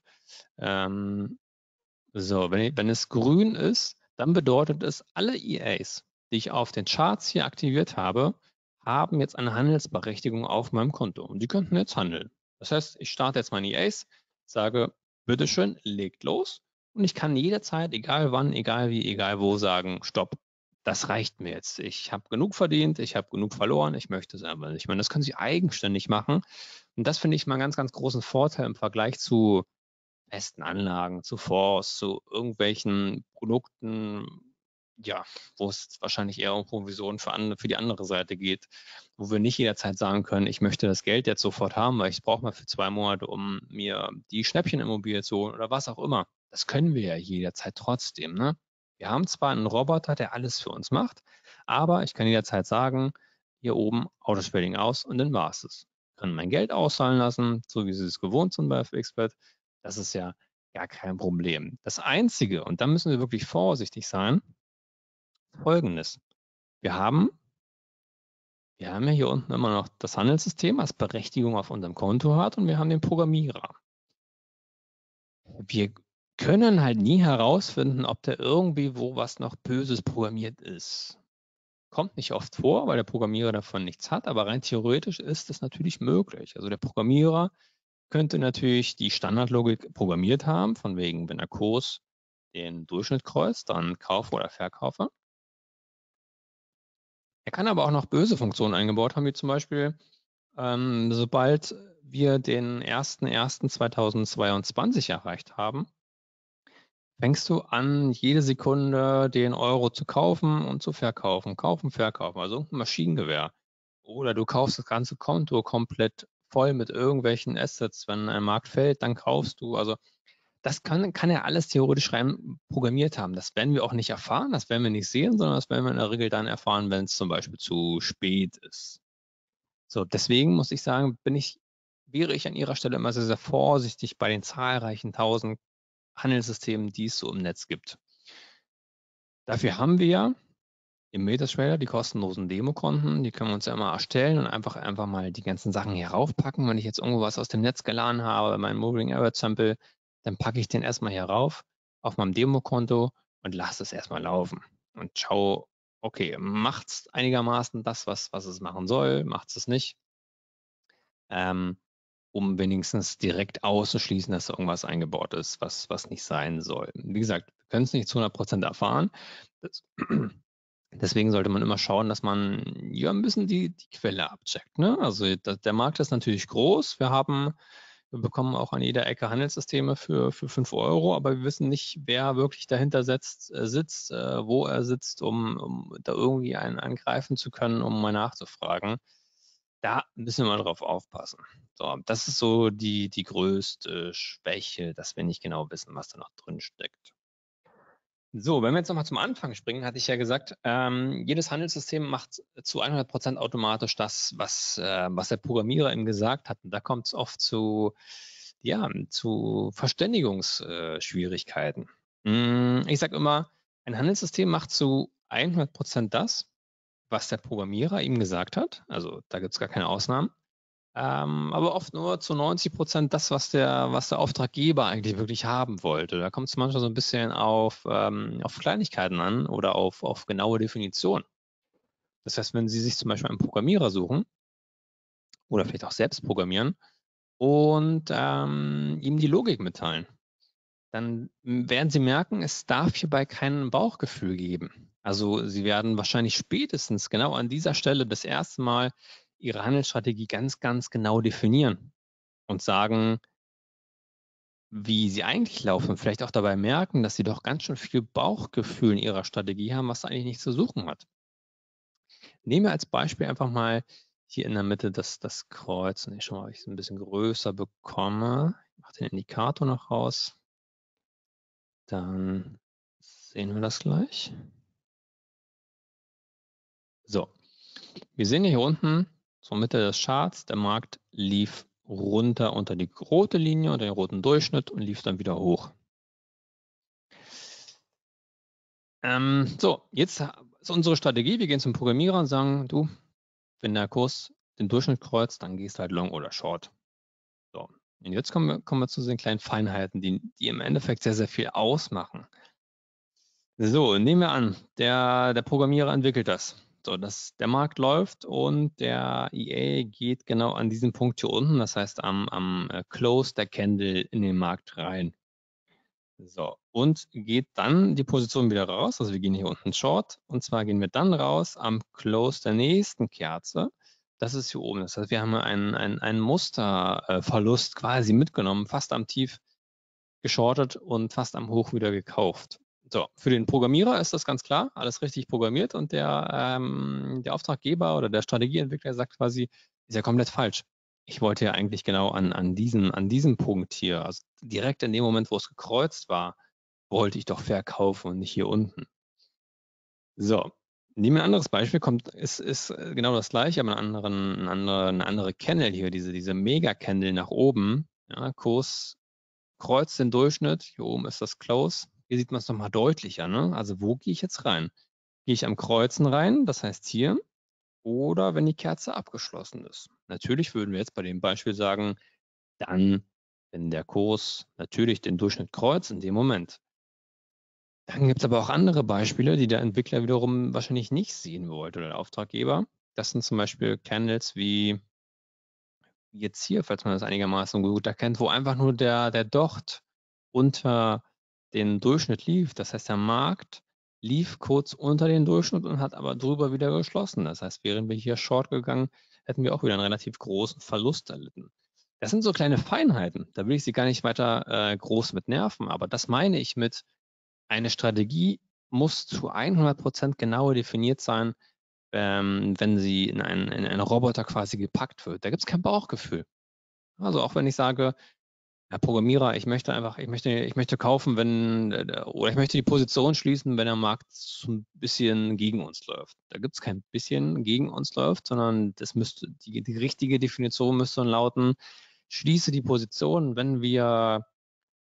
Ähm, so, wenn, wenn es grün ist, dann bedeutet es, alle E As, die ich auf den Charts hier aktiviert habe, haben jetzt eine Handelsberechtigung auf meinem Konto und die könnten jetzt handeln. Das heißt, ich starte jetzt meine E As, sage, bitteschön, legt los und ich kann jederzeit, egal wann, egal wie, egal wo, sagen, stopp. Das reicht mir jetzt. Ich habe genug verdient, ich habe genug verloren, ich möchte es aber nicht. Ich meine, das können Sie eigenständig machen. Und das finde ich mal einen ganz, ganz großen Vorteil im Vergleich zu festen Anlagen, zu Fonds, zu irgendwelchen Produkten, ja, wo es wahrscheinlich eher um Provisionen für, andere, für die andere Seite geht, wo wir nicht jederzeit sagen können, ich möchte das Geld jetzt sofort haben, weil ich es brauche mal für zwei Monate, um mir die Schnäppchenimmobilie zu holen oder was auch immer. Das können wir ja jederzeit trotzdem. Ne? Wir haben zwar einen Roboter, der alles für uns macht, aber ich kann jederzeit sagen, hier oben Autosparing aus und dann war es es. Ich kann mein Geld auszahlen lassen, so wie Sie es gewohnt sind bei F X Bet. Das ist ja gar kein Problem. Das Einzige, und da müssen wir wirklich vorsichtig sein, Folgendes. Wir haben, wir haben ja hier unten immer noch das Handelssystem, was Berechtigung auf unserem Konto hat, und wir haben den Programmierer. Wir können halt nie herausfinden, ob da irgendwie wo was noch Böses programmiert ist. Kommt nicht oft vor, weil der Programmierer davon nichts hat, aber rein theoretisch ist es natürlich möglich. Also der Programmierer könnte natürlich die Standardlogik programmiert haben, von wegen, wenn der Kurs den Durchschnitt kreuzt, dann kaufe oder verkaufe. Er kann aber auch noch böse Funktionen eingebaut haben, wie zum Beispiel, ähm, sobald wir den ersten ersten zweitausendzweiundzwanzig erreicht haben, fängst du an, jede Sekunde den Euro zu kaufen und zu verkaufen. Kaufen, verkaufen, also ein Maschinengewehr. Oder du kaufst das ganze Konto komplett voll mit irgendwelchen Assets. Wenn ein Markt fällt, dann kaufst du. Also das kann, kann er alles theoretisch rein programmiert haben. Das werden wir auch nicht erfahren, das werden wir nicht sehen, sondern das werden wir in der Regel dann erfahren, wenn es zum Beispiel zu spät ist. So, deswegen muss ich sagen, bin ich, wäre ich an Ihrer Stelle immer sehr, sehr vorsichtig bei den zahlreichen tausend Handelssystemen, die es so im Netz gibt. Dafür haben wir ja im MetaTrader die kostenlosen Demokonten, die können wir uns ja immer erstellen und einfach, einfach mal die ganzen Sachen hier raufpacken. Wenn ich jetzt irgendwo was aus dem Netz geladen habe, mein Moving Average Sample, dann packe ich den erstmal hier rauf auf meinem Demokonto und lasse es erstmal laufen und schaue, okay, macht es einigermaßen das, was, was es machen soll, macht es nicht, ähm, um wenigstens direkt auszuschließen, dass da irgendwas eingebaut ist, was, was nicht sein soll. Wie gesagt, wir können es nicht zu hundert Prozent erfahren. Das, deswegen sollte man immer schauen, dass man ja ein bisschen die, die Quelle abcheckt. Ne? Also da, der Markt ist natürlich groß. Wir haben, wir bekommen auch an jeder Ecke Handelssysteme für, für fünf Euro, aber wir wissen nicht, wer wirklich dahinter setzt, äh, sitzt, äh, wo er sitzt, um, um da irgendwie einen angreifen zu können, um mal nachzufragen. Da müssen wir mal drauf aufpassen. So, das ist so die, die größte Schwäche, dass wir nicht genau wissen, was da noch drin steckt. So, wenn wir jetzt nochmal zum Anfang springen, hatte ich ja gesagt, ähm, jedes Handelssystem macht zu hundert Prozent automatisch das, was, äh, was der Programmierer ihm gesagt hat. Und da kommt es oft zu, ja, zu Verständigungsschwierigkeiten. Äh, ich sage immer, ein Handelssystem macht zu hundert Prozent das, was der Programmierer ihm gesagt hat. Also da gibt es gar keine Ausnahmen. Ähm, aber oft nur zu neunzig Prozent das, was der, was der Auftraggeber eigentlich wirklich haben wollte. Da kommt es manchmal so ein bisschen auf, ähm, auf Kleinigkeiten an oder auf, auf genaue Definition. Das heißt, wenn Sie sich zum Beispiel einen Programmierer suchen oder vielleicht auch selbst programmieren und ähm, ihm die Logik mitteilen, dann werden Sie merken, es darf hierbei kein Bauchgefühl geben. Also Sie werden wahrscheinlich spätestens genau an dieser Stelle das erste Mal Ihre Handelsstrategie ganz, ganz genau definieren und sagen, wie sie eigentlich laufen, vielleicht auch dabei merken, dass sie doch ganz schön viel Bauchgefühl in ihrer Strategie haben, was eigentlich nichts zu suchen hat. Nehmen wir als Beispiel einfach mal hier in der Mitte das, das Kreuz. Und ich schaue mal, ob ich es ein bisschen größer bekomme. Ich mache den Indikator noch raus. Dann sehen wir das gleich. So, wir sehen hier unten zur Mitte des Charts, der Markt lief runter unter die rote Linie, unter den roten Durchschnitt und lief dann wieder hoch. Ähm, so, jetzt ist unsere Strategie. Wir gehen zum Programmierer und sagen, du, wenn der Kurs den Durchschnitt kreuzt, dann gehst du halt long oder short. So, und jetzt kommen wir, kommen wir zu den kleinen Feinheiten, die, die im Endeffekt sehr, sehr viel ausmachen. So, nehmen wir an, der, der Programmierer entwickelt das. So, dass der Markt läuft und der E A geht genau an diesem Punkt hier unten, das heißt am, am äh, Close der Candle in den Markt rein. So, und geht dann die Position wieder raus. Also wir gehen hier unten Short und zwar gehen wir dann raus am Close der nächsten Kerze. Das ist hier oben. Das heißt, wir haben einen, einen, einen Musterverlust quasi mitgenommen, fast am Tief geschortet und fast am Hoch wieder gekauft. So, für den Programmierer ist das ganz klar, alles richtig programmiert und der, ähm, der Auftraggeber oder der Strategieentwickler sagt quasi, ist ja komplett falsch. Ich wollte ja eigentlich genau an, an, diesen, an diesem Punkt hier, also direkt in dem Moment, wo es gekreuzt war, wollte ich doch verkaufen und nicht hier unten. So, nehmen wir ein anderes Beispiel, kommt, ist, ist genau das gleiche, aber einen anderen, eine andere, eine andere Candle hier, diese, diese Mega-Candle nach oben. Ja, Kurs kreuzt den Durchschnitt, hier oben ist das Close. Hier sieht man es nochmal deutlicher. Ne? Also wo gehe ich jetzt rein? Gehe ich am Kreuzen rein, das heißt hier, oder wenn die Kerze abgeschlossen ist? Natürlich würden wir jetzt bei dem Beispiel sagen, dann, wenn der Kurs natürlich den Durchschnitt kreuzt, in dem Moment. Dann gibt es aber auch andere Beispiele, die der Entwickler wiederum wahrscheinlich nicht sehen wollte oder der Auftraggeber. Das sind zum Beispiel Candles wie jetzt hier, falls man das einigermaßen gut erkennt, wo einfach nur der, der Docht unter den Durchschnitt lief. Das heißt, der Markt lief kurz unter den Durchschnitt und hat aber drüber wieder geschlossen. Das heißt, wären wir hier short gegangen, hätten wir auch wieder einen relativ großen Verlust erlitten. Das sind so kleine Feinheiten. Da will ich Sie gar nicht weiter äh, groß mit nerven. Aber das meine ich mit, eine Strategie muss zu hundert Prozent genau definiert sein, ähm, wenn sie in einen, in einen Roboter quasi gepackt wird. Da gibt es kein Bauchgefühl. Also auch wenn ich sage, Herr Programmierer, ich möchte einfach, ich möchte, ich möchte kaufen, wenn, äh, oder ich möchte die Position schließen, wenn der Markt so ein bisschen gegen uns läuft. Da gibt es kein bisschen gegen uns läuft, sondern das müsste, die, die richtige Definition müsste dann lauten, schließe die Position, wenn wir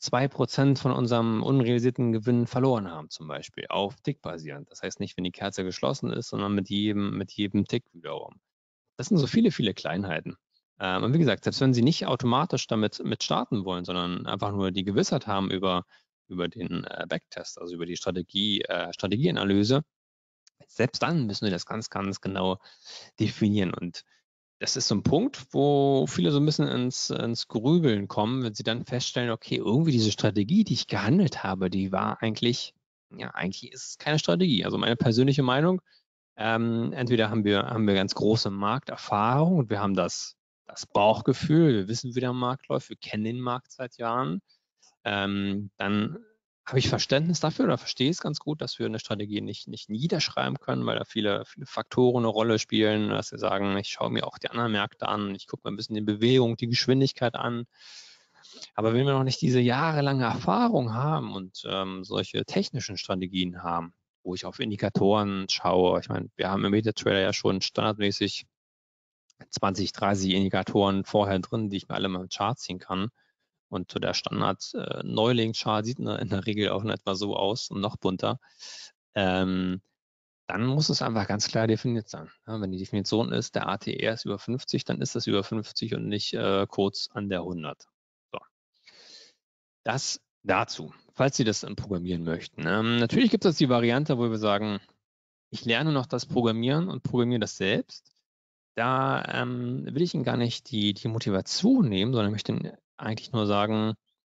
zwei Prozent von unserem unrealisierten Gewinn verloren haben, zum Beispiel, auf Tick basierend. Das heißt nicht, wenn die Kerze geschlossen ist, sondern mit jedem, mit jedem Tick wiederum. Das sind so viele, viele Kleinheiten. Ähm, und wie gesagt, selbst wenn Sie nicht automatisch damit mit starten wollen, sondern einfach nur die Gewissheit haben über, über den äh, Backtest, also über die Strategie, äh, Strategieanalyse, selbst dann müssen wir das ganz, ganz genau definieren. Und das ist so ein Punkt, wo viele so ein bisschen ins, ins Grübeln kommen, wenn sie dann feststellen, okay, irgendwie diese Strategie, die ich gehandelt habe, die war eigentlich, ja, eigentlich ist es keine Strategie. Also meine persönliche Meinung, ähm, entweder haben wir, haben wir ganz große Markterfahrung und wir haben das, das Bauchgefühl, wir wissen, wie der Markt läuft, wir kennen den Markt seit Jahren, ähm, dann habe ich Verständnis dafür oder verstehe es ganz gut, dass wir eine Strategie nicht, nicht niederschreiben können, weil da viele, viele Faktoren eine Rolle spielen, dass wir sagen, ich schaue mir auch die anderen Märkte an, ich gucke mir ein bisschen die Bewegung, die Geschwindigkeit an. Aber wenn wir noch nicht diese jahrelange Erfahrung haben und ähm, solche technischen Strategien haben, wo ich auf Indikatoren schaue, ich meine, wir haben im MetaTrader ja schon standardmäßig zwanzig, dreißig Indikatoren vorher drin, die ich mir alle mal im Chart ziehen kann. Und so der Standard-Neuling-Chart sieht in der, in der Regel auch in etwa so aus und noch bunter. Ähm, dann muss es einfach ganz klar definiert sein. Ja, wenn die Definition ist, der A T R ist über fünfzig, dann ist das über fünfzig und nicht äh, kurz an der hundert. So. Das dazu, falls Sie das dann programmieren möchten. Ähm, natürlich gibt es die Variante, wo wir sagen, ich lerne noch das Programmieren und programmiere das selbst. Da ähm, will ich Ihnen gar nicht die, die Motivation nehmen, sondern möchte Ihnen eigentlich nur sagen,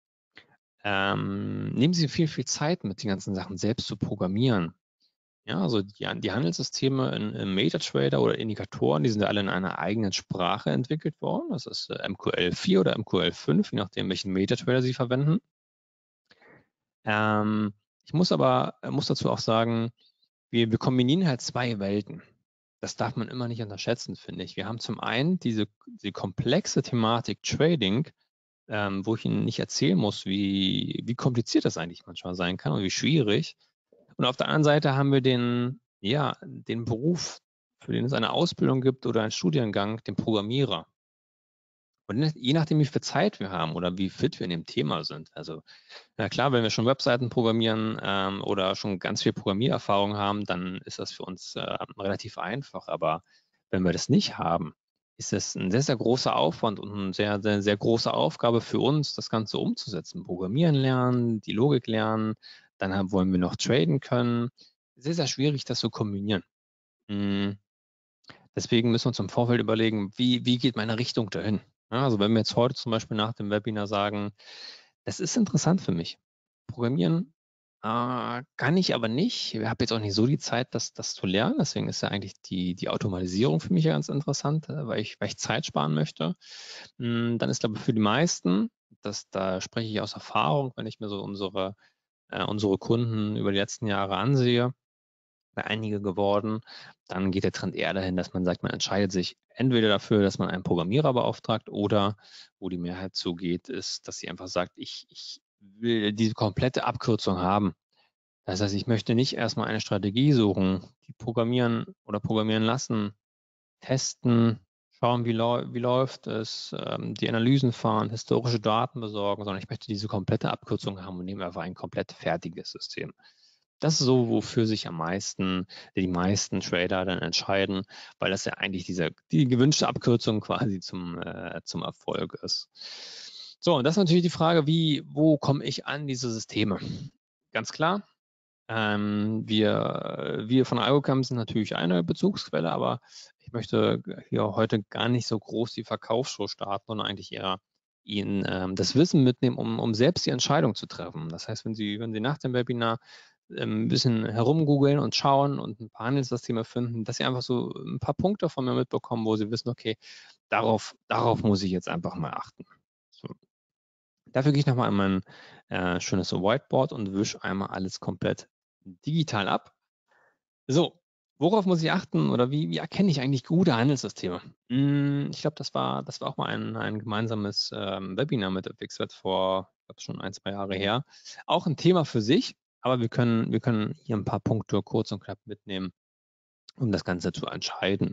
ähm, nehmen Sie viel, viel Zeit mit den ganzen Sachen selbst zu programmieren. Ja, also die, die Handelssysteme in, im MetaTrader oder Indikatoren, die sind ja alle in einer eigenen Sprache entwickelt worden. Das ist äh, M Q L vier oder M Q L fünf, je nachdem, welchen MetaTrader Sie verwenden. Ähm, ich muss aber äh, muss dazu auch sagen, wir, wir kombinieren halt zwei Welten. Das darf man immer nicht unterschätzen, finde ich. Wir haben zum einen diese, diese komplexe Thematik Trading, ähm, wo ich Ihnen nicht erzählen muss, wie, wie kompliziert das eigentlich manchmal sein kann und wie schwierig. Und auf der anderen Seite haben wir den, ja, den Beruf, für den es eine Ausbildung gibt oder einen Studiengang, den Programmierer. Und je nachdem, wie viel Zeit wir haben oder wie fit wir in dem Thema sind. Also, na klar, wenn wir schon Webseiten programmieren ähm, oder schon ganz viel Programmiererfahrung haben, dann ist das für uns äh, relativ einfach. Aber wenn wir das nicht haben, ist es ein sehr, sehr großer Aufwand und eine sehr, sehr, sehr große Aufgabe für uns, das Ganze umzusetzen. Programmieren lernen, die Logik lernen, dann haben, wollen wir noch traden können. Sehr, sehr schwierig, das zu kombinieren. Hm. Deswegen müssen wir uns im Vorfeld überlegen, wie, wie geht meine Richtung dahin? Ja, also wenn wir jetzt heute zum Beispiel nach dem Webinar sagen, das ist interessant für mich. Programmieren äh, kann ich aber nicht. Ich habe jetzt auch nicht so die Zeit, das, das zu lernen. Deswegen ist ja eigentlich die, die Automatisierung für mich ja ganz interessant, äh, weil, ich, weil ich Zeit sparen möchte. Mm, Dann ist, glaube ich, für die meisten, das, da spreche ich aus Erfahrung, wenn ich mir so unsere, äh, unsere Kunden über die letzten Jahre ansehe, bei einige geworden, dann geht der Trend eher dahin, dass man sagt, man entscheidet sich entweder dafür, dass man einen Programmierer beauftragt oder wo die Mehrheit zugeht, ist, dass sie einfach sagt, ich, ich will diese komplette Abkürzung haben. Das heißt, ich möchte nicht erstmal eine Strategie suchen, die programmieren oder programmieren lassen, testen, schauen, wie, lau wie läuft es, ähm, die Analysen fahren, historische Daten besorgen, sondern ich möchte diese komplette Abkürzung haben und nehme einfach ein komplett fertiges System. Das ist so, wofür sich am meisten, die meisten Trader dann entscheiden, weil das ja eigentlich diese, die gewünschte Abkürzung quasi zum, äh, zum Erfolg ist. So, und das ist natürlich die Frage, wie, wo komme ich an diese Systeme? Ganz klar, ähm, wir, wir von Algocam sind natürlich eine Bezugsquelle, aber ich möchte hier heute gar nicht so groß die Verkaufsshow starten, sondern eigentlich eher Ihnen ähm, das Wissen mitnehmen, um, um selbst die Entscheidung zu treffen. Das heißt, wenn Sie, wenn Sie nach dem Webinar ähm, ein bisschen herumgoogeln und schauen und ein paar Handelssysteme finden, dass Sie einfach so ein paar Punkte von mir mitbekommen, wo Sie wissen, okay, darauf, darauf muss ich jetzt einfach mal achten. So. Dafür gehe ich nochmal an mein äh, schönes Whiteboard und wische einmal alles komplett digital ab. So, worauf muss ich achten oder wie, wie erkenne ich eigentlich gute Handelssysteme? Hm, ich glaube, das war, das war auch mal ein, ein gemeinsames ähm, Webinar mit Fixwert vor, ich glaube, schon ein, zwei Jahre her. Auch ein Thema für sich, aber wir können, wir können hier ein paar Punkte kurz und knapp mitnehmen, um das Ganze zu entscheiden.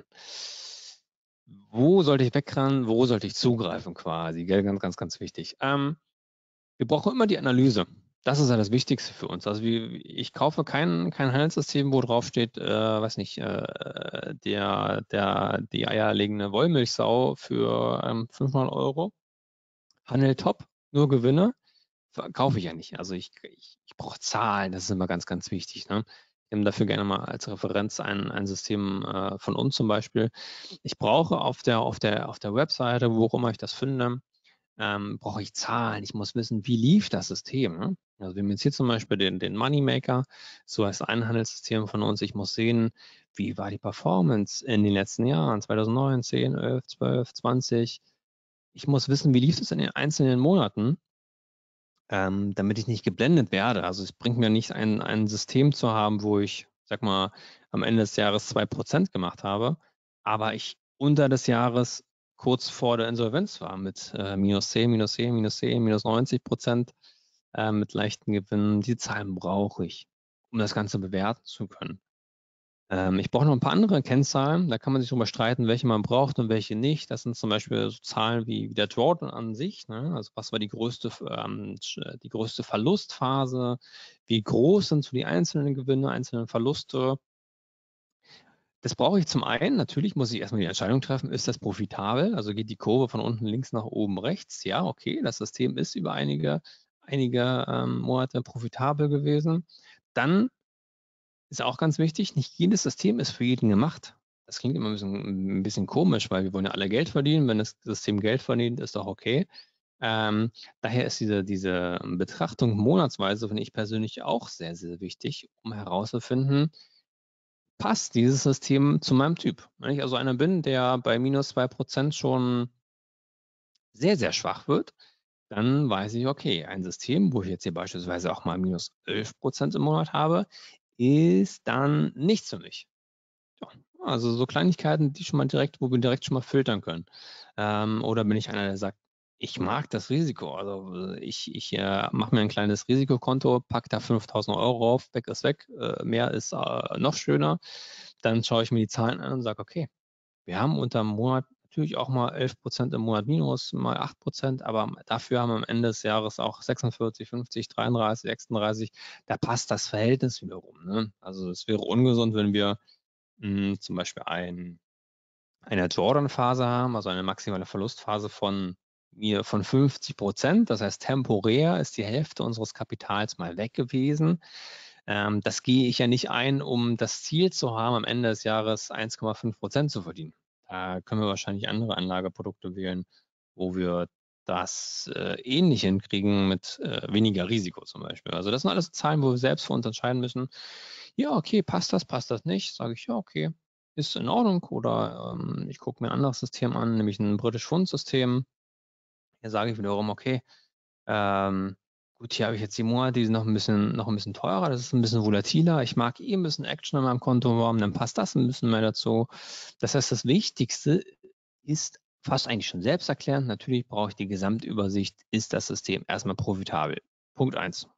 Wo sollte ich wegrennen? Wo sollte ich zugreifen quasi? Gell? Ganz, ganz, ganz wichtig. Ähm, Wir brauchen immer die Analyse. Das ist ja das Wichtigste für uns. Also wie, ich kaufe kein, kein Handelssystem, wo drauf steht, äh, weiß nicht, äh, der, der, die eierlegende Wollmilchsau für ähm, fünfhundert Euro. Handel top, nur Gewinne. Kaufe ich ja nicht. Also ich, ich, ich brauche Zahlen, das ist immer ganz, ganz wichtig. Ne? Ich nehme dafür gerne mal als Referenz ein, ein System äh, von uns zum Beispiel. Ich brauche auf der, auf der, auf der Webseite, wo auch immer ich das finde, ähm, brauche ich Zahlen. Ich muss wissen, wie lief das System. Ne? Also wir haben jetzt hier zum Beispiel den, den Moneymaker, so heißt ein Handelssystem von uns. Ich muss sehen, wie war die Performance in den letzten Jahren, zweitausendneun, zehn, elf, zwölf, zwanzig. Ich muss wissen, wie lief es in den einzelnen Monaten, ähm, damit ich nicht geblendet werde. Also es bringt mir nicht ein, ein System zu haben, wo ich, sag mal, am Ende des Jahres zwei Prozent gemacht habe, aber ich unter des Jahres kurz vor der Insolvenz war mit äh, minus zehn, minus zehn, minus zehn, minus neunzig Prozent äh, mit leichten Gewinnen. Die Zahlen brauche ich, um das Ganze bewerten zu können. Ähm, ich brauche noch ein paar andere Kennzahlen. Da kann man sich darüber streiten, welche man braucht und welche nicht. Das sind zum Beispiel so Zahlen wie, wie der Drawdown an sich. Ne? Also was war die größte, ähm, die größte Verlustphase? Wie groß sind so die einzelnen Gewinne, einzelnen Verluste? Das brauche ich zum einen. Natürlich muss ich erstmal die Entscheidung treffen, ist das profitabel? Also geht die Kurve von unten links nach oben rechts? Ja, okay, das System ist über einige, einige ähm, Monate profitabel gewesen. Dann ist auch ganz wichtig, nicht jedes System ist für jeden gemacht. Das klingt immer ein bisschen, ein bisschen komisch, weil wir wollen ja alle Geld verdienen. Wenn das System Geld verdient, ist doch okay. Ähm, daher ist diese, diese Betrachtung monatsweise, finde ich persönlich auch sehr, sehr wichtig, um herauszufinden, passt dieses System zu meinem Typ. Wenn ich also einer bin, der bei minus zwei Prozent schon sehr, sehr schwach wird, dann weiß ich, okay, ein System, wo ich jetzt hier beispielsweise auch mal minus elf Prozent im Monat habe, ist dann nichts für mich. Ja, also so Kleinigkeiten, die schon mal direkt, wo wir direkt schon mal filtern können. Ähm, oder bin ich einer, der sagt, ich mag das Risiko. Also äh, ich, ich äh, mache mir ein kleines Risikokonto, packe da fünftausend Euro auf, weg ist weg, äh, mehr ist äh, noch schöner. Dann schaue ich mir die Zahlen an und sage, okay, wir haben unter dem Monat natürlich auch mal elf Prozent im Monat minus, mal acht Prozent, aber dafür haben wir am Ende des Jahres auch sechsundvierzig, fünfzig, dreiunddreißig, sechsunddreißig. Da passt das Verhältnis wiederum. Ne? Also es wäre ungesund, wenn wir mh, zum Beispiel ein, eine Jordan-Phase haben, also eine maximale Verlustphase von mir von fünfzig Prozent. Das heißt, temporär ist die Hälfte unseres Kapitals mal weg gewesen. Ähm, das gehe ich ja nicht ein, um das Ziel zu haben, am Ende des Jahres eins Komma fünf Prozent zu verdienen. Da können wir wahrscheinlich andere Anlageprodukte wählen, wo wir das äh, ähnlich hinkriegen mit äh, weniger Risiko zum Beispiel. Also das sind alles Zahlen, wo wir selbst für uns entscheiden müssen, ja, okay, passt das, passt das nicht? Sage ich, ja, okay, ist in Ordnung. Oder ähm, ich gucke mir ein anderes System an, nämlich ein British Pfund System. Hier sage ich wiederum, okay, ähm, gut, hier habe ich jetzt die Monate, die sind noch ein bisschen, noch ein bisschen teurer, das ist ein bisschen volatiler. Ich mag eh ein bisschen Action in meinem Konto haben, dann passt das ein bisschen mehr dazu. Das heißt, das Wichtigste ist fast eigentlich schon selbsterklärend. Natürlich brauche ich die Gesamtübersicht, ist das System erstmal profitabel. Punkt eins.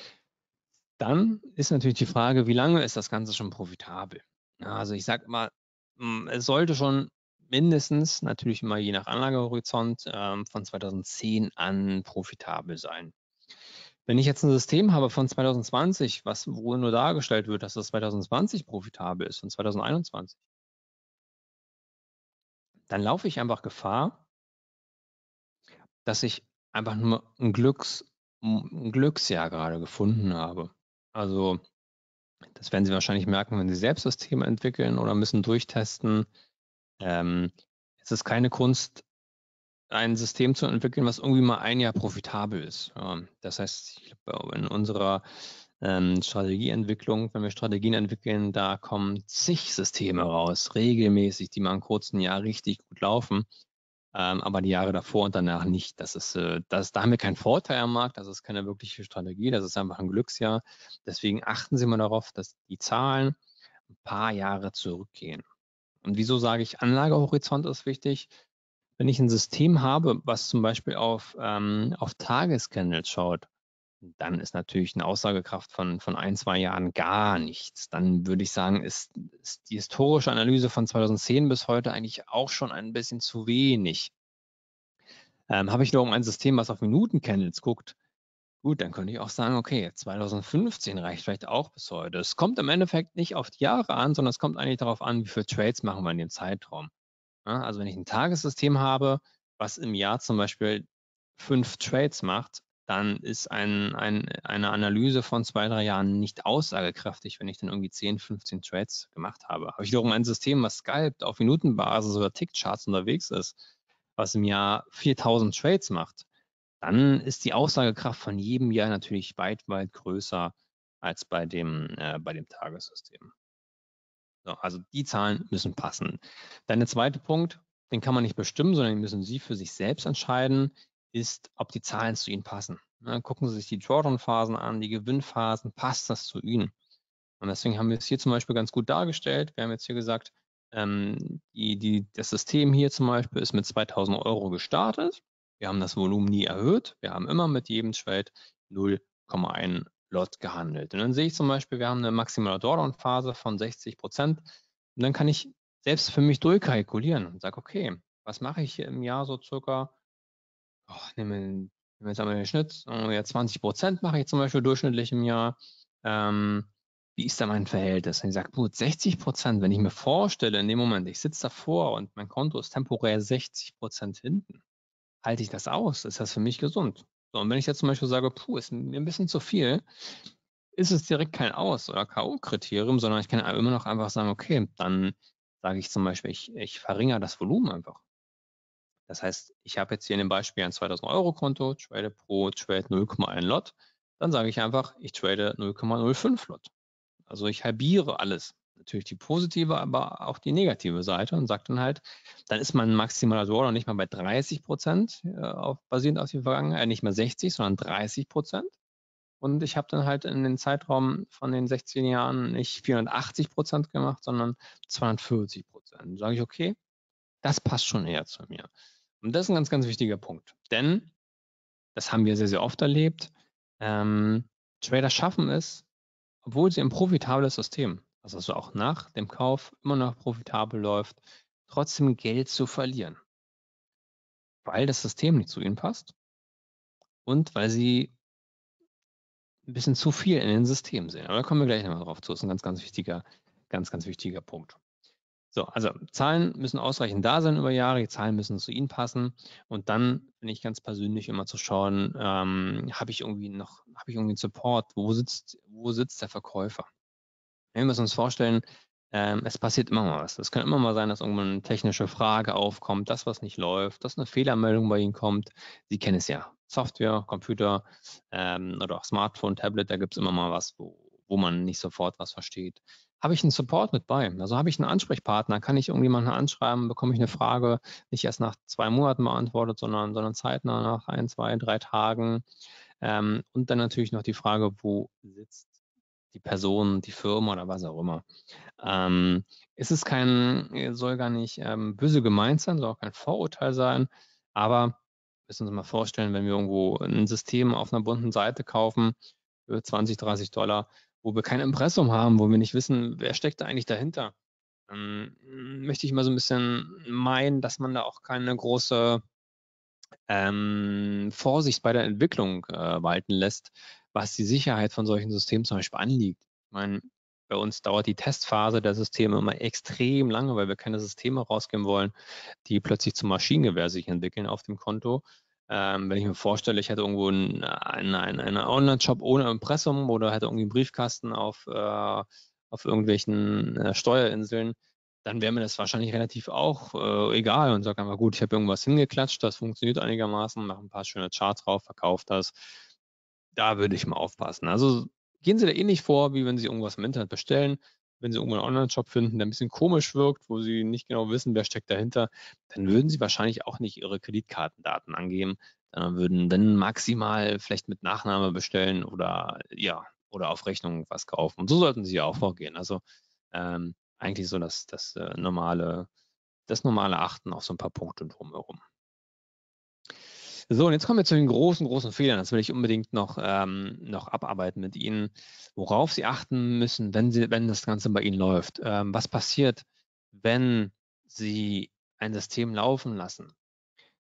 Dann ist natürlich die Frage, wie lange ist das Ganze schon profitabel? Ja, also ich sage mal, hm, es sollte schon mindestens, natürlich immer je nach Anlagehorizont, ähm, von zweitausendzehn an profitabel sein. Wenn ich jetzt ein System habe von zweitausendzwanzig, was, wo nur dargestellt wird, dass das zweitausendzwanzig profitabel ist und zweitausendeinundzwanzig, dann laufe ich einfach Gefahr, dass ich einfach nur ein, Glücks, ein Glücksjahr gerade gefunden habe. Also das werden Sie wahrscheinlich merken, wenn Sie selbst Systeme entwickeln oder müssen durchtesten. Ähm, es ist keine Kunst, ein System zu entwickeln, was irgendwie mal ein Jahr profitabel ist. Ähm, das heißt, ich glaube, in unserer ähm, Strategieentwicklung, wenn wir Strategien entwickeln, da kommen zig Systeme raus, regelmäßig, die mal einen kurzen Jahr richtig gut laufen. Ähm, aber die Jahre davor und danach nicht. Das ist, äh, das, da haben wir keinen Vorteil am Markt, das ist keine wirkliche Strategie, das ist einfach ein Glücksjahr. Deswegen achten Sie mal darauf, dass die Zahlen ein paar Jahre zurückgehen. Und wieso sage ich, Anlagehorizont ist wichtig? Wenn ich ein System habe, was zum Beispiel auf, ähm, auf Tagescandles schaut, dann ist natürlich eine Aussagekraft von, von ein, zwei Jahren gar nichts. Dann würde ich sagen, ist, ist die historische Analyse von zweitausendzehn bis heute eigentlich auch schon ein bisschen zu wenig. Ähm, habe ich wiederum ein System, was auf Minutencandles guckt, Gut, dann könnte ich auch sagen, okay, zweitausendfünfzehn reicht vielleicht auch bis heute. Es kommt im Endeffekt nicht auf die Jahre an, sondern es kommt eigentlich darauf an, wie viele Trades machen wir in dem Zeitraum. Ja, also wenn ich ein Tagessystem habe, was im Jahr zum Beispiel fünf Trades macht, dann ist ein, ein, eine Analyse von zwei, drei Jahren nicht aussagekräftig, wenn ich dann irgendwie zehn, fünfzehn Trades gemacht habe. Habe ich wiederum ein System, was scalpt auf Minutenbasis oder Tickcharts unterwegs ist, was im Jahr viertausend Trades macht, dann ist die Aussagekraft von jedem Jahr natürlich weit, weit größer als bei dem, äh, bei dem Tagessystem. So, also die Zahlen müssen passen. Dann der zweite Punkt, den kann man nicht bestimmen, sondern den müssen Sie für sich selbst entscheiden, ist, ob die Zahlen zu Ihnen passen. Ja, gucken Sie sich die Drawdown-Phasen an, die Gewinnphasen, passt das zu Ihnen? Und deswegen haben wir es hier zum Beispiel ganz gut dargestellt. Wir haben jetzt hier gesagt, ähm, die, die, das System hier zum Beispiel ist mit zweitausend Euro gestartet. Wir haben das Volumen nie erhöht. Wir haben immer mit jedem Trade null Komma eins Lot gehandelt. Und dann sehe ich zum Beispiel, wir haben eine maximale Drawdown-Phase von sechzig Prozent. Und dann kann ich selbst für mich durchkalkulieren und sage, okay, was mache ich hier im Jahr so circa? Oh, nehmen wir, nehmen wir jetzt einmal den Schnitt, sagen wir zwanzig Prozent mache ich zum Beispiel durchschnittlich im Jahr. Ähm, wie ist da mein Verhältnis? Und ich sage, gut, sechzig Prozent, wenn ich mir vorstelle, in dem Moment, ich sitze davor und mein Konto ist temporär sechzig Prozent hinten, halte ich das aus? Ist das für mich gesund? So, und wenn ich jetzt zum Beispiel sage, puh, ist mir ein bisschen zu viel, ist es direkt kein Aus- oder K O-Kriterium, sondern ich kann immer noch einfach sagen, okay, dann sage ich zum Beispiel, ich, ich verringere das Volumen einfach. Das heißt, ich habe jetzt hier in dem Beispiel ein zweitausend Euro Konto, trade pro Trade null Komma eins Lot. Dann sage ich einfach, ich trade null Komma null fünf Lot. Also ich halbiere alles. Natürlich die positive, aber auch die negative Seite und sage dann halt, dann ist mein maximaler Drawdown nicht mal bei dreißig Prozent äh, auf, basierend auf die Vergangenheit, nicht mehr sechzig, sondern dreißig Prozent. Und ich habe dann halt in den Zeitraum von den sechzehn Jahren nicht vierhundertachtzig Prozent gemacht, sondern zweihundertvierzig Prozent. Dann sage ich, okay, das passt schon eher zu mir. Und das ist ein ganz, ganz wichtiger Punkt. Denn, das haben wir sehr, sehr oft erlebt, ähm, Trader schaffen es, obwohl sie ein profitables System, also, also auch nach dem Kauf immer noch profitabel läuft, trotzdem Geld zu verlieren, weil das System nicht zu ihnen passt und weil sie ein bisschen zu viel in den Systemen sehen. Aber da kommen wir gleich nochmal drauf zu. Das ist ein ganz, ganz wichtiger, ganz, ganz wichtiger Punkt. So, also Zahlen müssen ausreichend da sein über Jahre, die Zahlen müssen zu Ihnen passen und dann finde ich ganz persönlich immer zu schauen, ähm, habe ich irgendwie noch, habe ich irgendwie einen Support, wo sitzt, wo sitzt der Verkäufer? Wir müssen uns vorstellen, ähm, es passiert immer mal was. Es kann immer mal sein, dass irgendwann eine technische Frage aufkommt, das, was nicht läuft, dass eine Fehlermeldung bei Ihnen kommt. Sie kennen es ja. Software, Computer ähm, oder auch Smartphone, Tablet, da gibt es immer mal was, wo, wo man nicht sofort was versteht. Habe ich einen Support mit bei? Also habe ich einen Ansprechpartner? Kann ich irgendjemanden anschreiben? Bekomme ich eine Frage nicht erst nach zwei Monaten beantwortet, sondern, sondern zeitnah nach ein, zwei, drei Tagen? Ähm, und dann natürlich noch die Frage, wo sitzt die Person, die Firma oder was auch immer. Ähm, es ist kein, soll gar nicht ähm, böse gemeint sein, soll auch kein Vorurteil sein, aber müssen Sie uns mal vorstellen, wenn wir irgendwo ein System auf einer bunten Seite kaufen für zwanzig, dreißig Dollar, wo wir kein Impressum haben, wo wir nicht wissen, wer steckt da eigentlich dahinter, dann möchte ich mal so ein bisschen meinen, dass man da auch keine große ähm, Vorsicht bei der Entwicklung äh, walten lässt, was die Sicherheit von solchen Systemen zum Beispiel anliegt. Ich meine, bei uns dauert die Testphase der Systeme immer extrem lange, weil wir keine Systeme rausgeben wollen, die plötzlich zum Maschinengewehr sich entwickeln auf dem Konto. Ähm, wenn ich mir vorstelle, ich hätte irgendwo einen, einen, einen, einen Online-Shop ohne Impressum oder hätte irgendwie einen Briefkasten auf, äh, auf irgendwelchen äh, Steuerinseln, dann wäre mir das wahrscheinlich relativ auch äh, egal und sage einfach, gut, ich habe irgendwas hingeklatscht, das funktioniert einigermaßen, mache ein paar schöne Charts drauf, verkaufe das. Da würde ich mal aufpassen. Also gehen Sie da ähnlich vor, wie wenn Sie irgendwas im Internet bestellen. Wenn Sie irgendwo einen Online-Shop finden, der ein bisschen komisch wirkt, wo Sie nicht genau wissen, wer steckt dahinter, dann würden Sie wahrscheinlich auch nicht Ihre Kreditkartendaten angeben, sondern würden dann maximal vielleicht mit Nachname bestellen oder ja, oder auf Rechnung was kaufen. Und so sollten Sie ja auch vorgehen. Also ähm, eigentlich so das, das äh, normale, das normale Achten auf so ein paar Punkte drumherum. So, und jetzt kommen wir zu den großen, großen Fehlern. Das will ich unbedingt noch, ähm, noch abarbeiten mit Ihnen, worauf Sie achten müssen, wenn, Sie, wenn das Ganze bei Ihnen läuft. Ähm, was passiert, wenn Sie ein System laufen lassen?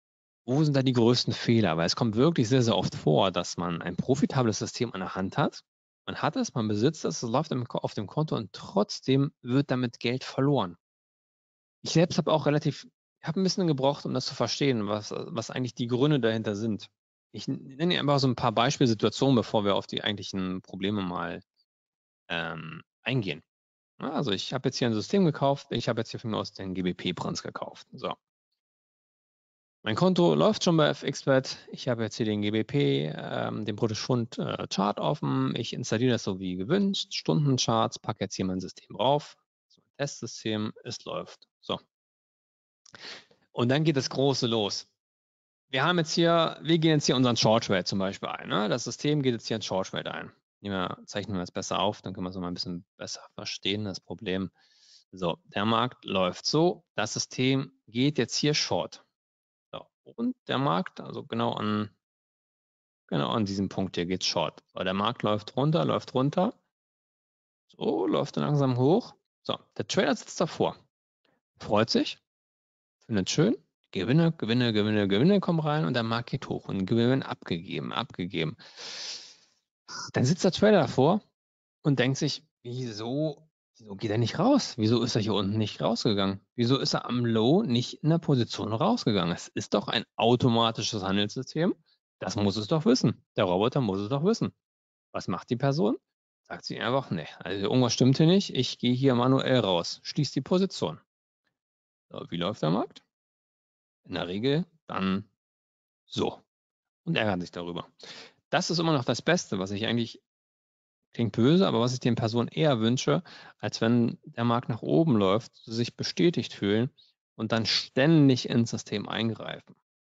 Wo sind da die größten Fehler? Weil es kommt wirklich sehr, sehr oft vor, dass man ein profitables System an der Hand hat. Man hat es, man besitzt es, es läuft im Ko- auf dem Konto und trotzdem wird damit Geld verloren. Ich selbst habe auch relativ, ich habe ein bisschen gebraucht, um das zu verstehen, was, was eigentlich die Gründe dahinter sind. Ich nenne einfach so ein paar Beispielsituationen, bevor wir auf die eigentlichen Probleme mal ähm, eingehen. Ja, also ich habe jetzt hier ein System gekauft, ich habe jetzt hier von mir aus den G B P-Prinz gekauft. So. Mein Konto läuft schon bei F X B E T. Ich habe jetzt hier den G B P, ähm, den British Pfund äh, Chart offen. Ich installiere das so wie gewünscht. Stundencharts, packe jetzt hier mein System drauf. So ein Testsystem, es läuft. So. Und dann geht das Große los. Wir haben jetzt hier, wir gehen jetzt hier unseren Short Trade zum Beispiel ein. Ne? Das System geht jetzt hier in Short Trade ein. Wir zeichnen wir das besser auf, dann können wir es noch mal ein bisschen besser verstehen, das Problem. So, der Markt läuft so. Das System geht jetzt hier Short. So, und der Markt, also genau an, genau an diesem Punkt hier geht Short. So, der Markt läuft runter, läuft runter. So, läuft dann langsam hoch. So, der Trader sitzt davor, freut sich, findet schön. Gewinne, Gewinne, Gewinne, Gewinne kommen rein und der Markt geht hoch und Gewinne abgegeben, abgegeben. Dann sitzt der Trader davor und denkt sich, wieso, wieso geht er nicht raus? Wieso ist er hier unten nicht rausgegangen? Wieso ist er am Low nicht in der Position rausgegangen? Es ist doch ein automatisches Handelssystem. Das muss es doch wissen. Der Roboter muss es doch wissen. Was macht die Person? Sagt sie einfach, nee, also irgendwas stimmt hier nicht. Ich gehe hier manuell raus. Schließt die Position. So, wie läuft der Markt? In der Regel dann so. Und ärgert sich darüber. Das ist immer noch das Beste, was ich eigentlich, klingt böse, aber was ich den Personen eher wünsche, als wenn der Markt nach oben läuft, sich bestätigt fühlen und dann ständig ins System eingreifen.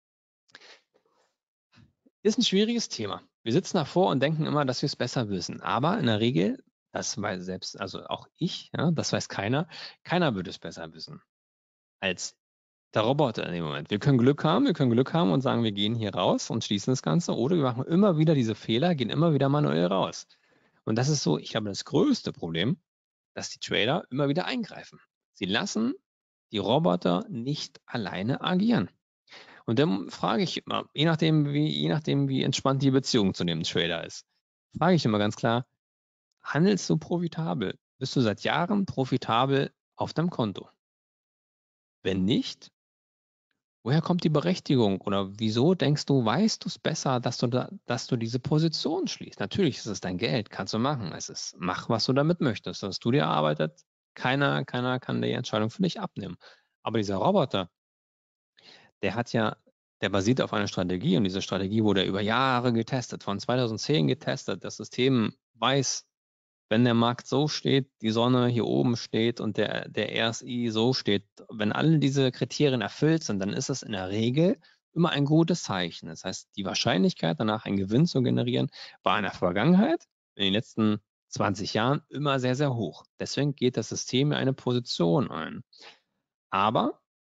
Ist ein schwieriges Thema. Wir sitzen davor und denken immer, dass wir es besser wissen. Aber in der Regel, das weiß selbst, also auch ich, ja, das weiß keiner, keiner würde es besser wissen als der Roboter in dem Moment. Wir können Glück haben, wir können Glück haben und sagen, wir gehen hier raus und schließen das Ganze. Oder wir machen immer wieder diese Fehler, gehen immer wieder manuell raus. Und das ist so, ich glaube, das größte Problem, dass die Trader immer wieder eingreifen. Sie lassen die Roboter nicht alleine agieren. Und dann frage ich immer, je nachdem, wie, je nachdem, wie entspannt die Beziehung zu dem Trader ist, frage ich immer ganz klar, handelst du profitabel? Bist du seit Jahren profitabel auf deinem Konto? Wenn nicht, woher kommt die Berechtigung? Oder wieso denkst du, weißt du es besser, dass du, da, dass du diese Position schließt? Natürlich ist es dein Geld, kannst du machen. Es ist, mach, was du damit möchtest. Das hast du dir erarbeitet. Keiner, keiner kann die Entscheidung für dich abnehmen. Aber dieser Roboter, der hat ja, der basiert auf einer Strategie und diese Strategie wurde über Jahre getestet, von zweitausendzehn getestet. Das System weiß, wenn der Markt so steht, die Sonne hier oben steht und der, der R S I so steht, wenn alle diese Kriterien erfüllt sind, dann ist es in der Regel immer ein gutes Zeichen. Das heißt, die Wahrscheinlichkeit, danach einen Gewinn zu generieren, war in der Vergangenheit, in den letzten zwanzig Jahren, immer sehr, sehr hoch. Deswegen geht das System in eine Position ein. Aber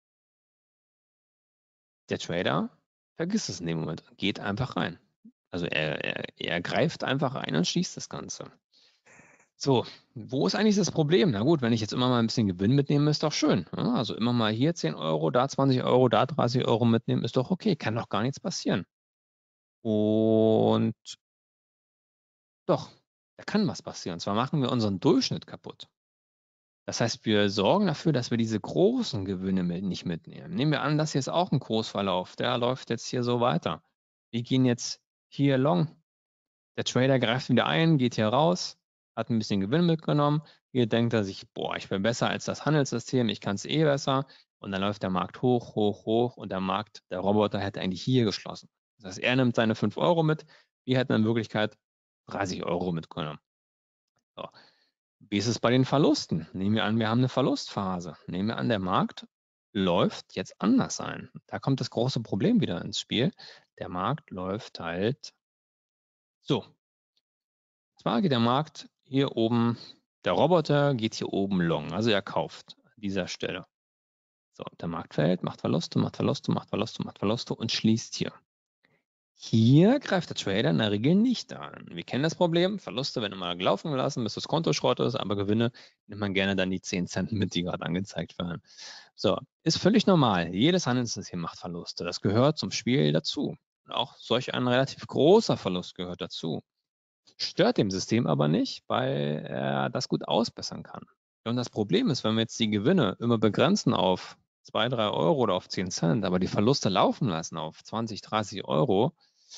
der Trader vergisst es in dem Moment und geht einfach rein. Also er, er, er greift einfach rein und schließt das Ganze. So, wo ist eigentlich das Problem? Na gut, wenn ich jetzt immer mal ein bisschen Gewinn mitnehme, ist doch schön. Ja, also immer mal hier zehn Euro, da zwanzig Euro, da dreißig Euro mitnehmen, ist doch okay, kann doch gar nichts passieren. Und doch, da kann was passieren. Und zwar machen wir unseren Durchschnitt kaputt. Das heißt, wir sorgen dafür, dass wir diese großen Gewinne mit, nicht mitnehmen. Nehmen wir an, das hier ist auch ein Kursverlauf. Der läuft jetzt hier so weiter. Wir gehen jetzt hier long. Der Trader greift wieder ein, geht hier raus, hat ein bisschen Gewinn mitgenommen. Hier denkt er sich, boah, ich bin besser als das Handelssystem, ich kann es eh besser. Und dann läuft der Markt hoch, hoch, hoch und der Markt, der Roboter hätte eigentlich hier geschlossen. Das heißt, er nimmt seine fünf Euro mit, wir hätten in Wirklichkeit dreißig Euro mitgenommen. So. Wie ist es bei den Verlusten? Nehmen wir an, wir haben eine Verlustphase. Nehmen wir an, der Markt läuft jetzt anders ein. Da kommt das große Problem wieder ins Spiel. Der Markt läuft halt so. Zwar geht der Markt hier oben, der Roboter geht hier oben long, also er kauft an dieser Stelle. So, der Markt fällt, macht Verluste, macht Verluste, macht Verluste, macht Verluste und schließt hier. Hier greift der Trader in der Regel nicht an. Wir kennen das Problem, Verluste werden immer laufen gelassen, bis das Konto Schrott ist, aber Gewinne nimmt man gerne dann die zehn Cent mit, die gerade angezeigt werden. So, ist völlig normal. Jedes Handelssystem macht Verluste. Das gehört zum Spiel dazu. Und auch solch ein relativ großer Verlust gehört dazu. Stört dem System aber nicht, weil er das gut ausbessern kann. Und das Problem ist, wenn wir jetzt die Gewinne immer begrenzen auf zwei, drei Euro oder auf zehn Cent, aber die Verluste laufen lassen auf zwanzig, dreißig Euro,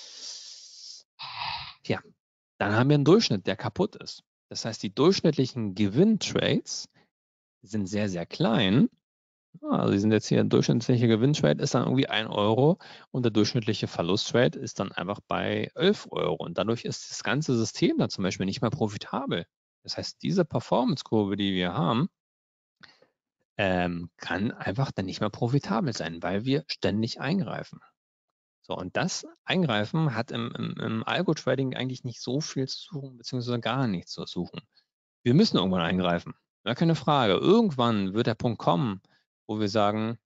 ja, dann haben wir einen Durchschnitt, der kaputt ist. Das heißt, die durchschnittlichen Gewinntrades sind sehr, sehr klein. Also die sind jetzt hier, ein durchschnittlicher Gewinntrade ist dann irgendwie ein Euro und der durchschnittliche Verlusttrade ist dann einfach bei elf Euro. Und dadurch ist das ganze System dann zum Beispiel nicht mehr profitabel. Das heißt, diese Performance-Kurve, die wir haben, ähm, kann einfach dann nicht mehr profitabel sein, weil wir ständig eingreifen. So, und das Eingreifen hat im, im, im Algo-Trading eigentlich nicht so viel zu suchen, beziehungsweise gar nichts zu suchen. Wir müssen irgendwann eingreifen. Gar keine Frage. Irgendwann wird der Punkt kommen, wo wir sagen,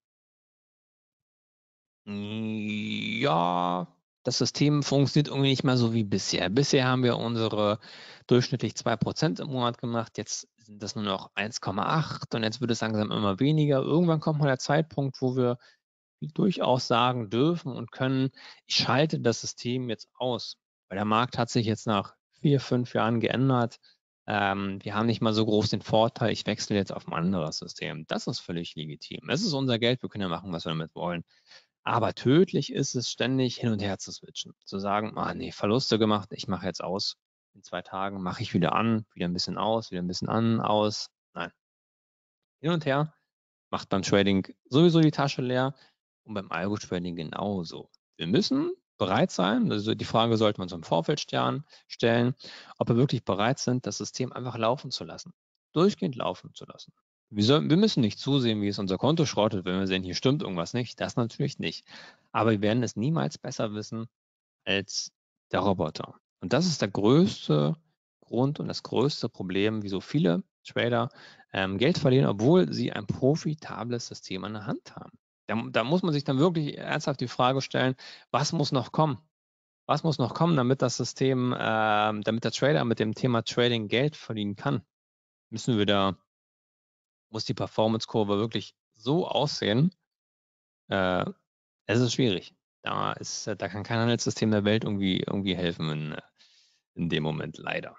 ja, das System funktioniert irgendwie nicht mehr so wie bisher. Bisher haben wir unsere durchschnittlich zwei Prozent im Monat gemacht, jetzt sind das nur noch eins Komma acht und jetzt wird es langsam immer weniger. Irgendwann kommt mal der Zeitpunkt, wo wir durchaus sagen dürfen und können, ich schalte das System jetzt aus, weil der Markt hat sich jetzt nach vier, fünf Jahren geändert. Ähm, wir haben nicht mal so groß den Vorteil, ich wechsle jetzt auf ein anderes System. Das ist völlig legitim. Es ist unser Geld, wir können ja machen, was wir damit wollen. Aber tödlich ist es, ständig hin und her zu switchen. Zu sagen, ah nee, Verluste gemacht, ich mache jetzt aus. In zwei Tagen mache ich wieder an, wieder ein bisschen aus, wieder ein bisschen an, aus. Nein. Hin und her macht beim Trading sowieso die Tasche leer und beim Algo-Trading genauso. Wir müssen bereit sein, also die Frage sollte man uns im Vorfeld stellen, ob wir wirklich bereit sind, das System einfach laufen zu lassen. Durchgehend laufen zu lassen. Wir, soll, wir müssen nicht zusehen, wie es unser Konto schrottet, wenn wir sehen, hier stimmt irgendwas nicht. Das natürlich nicht. Aber wir werden es niemals besser wissen als der Roboter. Und das ist der größte Grund und das größte Problem, wieso viele Trader ähm, Geld verlieren, obwohl sie ein profitables System an der Hand haben. Da, da muss man sich dann wirklich ernsthaft die Frage stellen, was muss noch kommen? Was muss noch kommen, damit das System, ähm, damit der Trader mit dem Thema Trading Geld verdienen kann? Müssen wir da muss die Performance-Kurve wirklich so aussehen, äh, es ist schwierig. Da, ist, da kann kein Handelssystem der Welt irgendwie, irgendwie helfen in, in dem Moment, leider.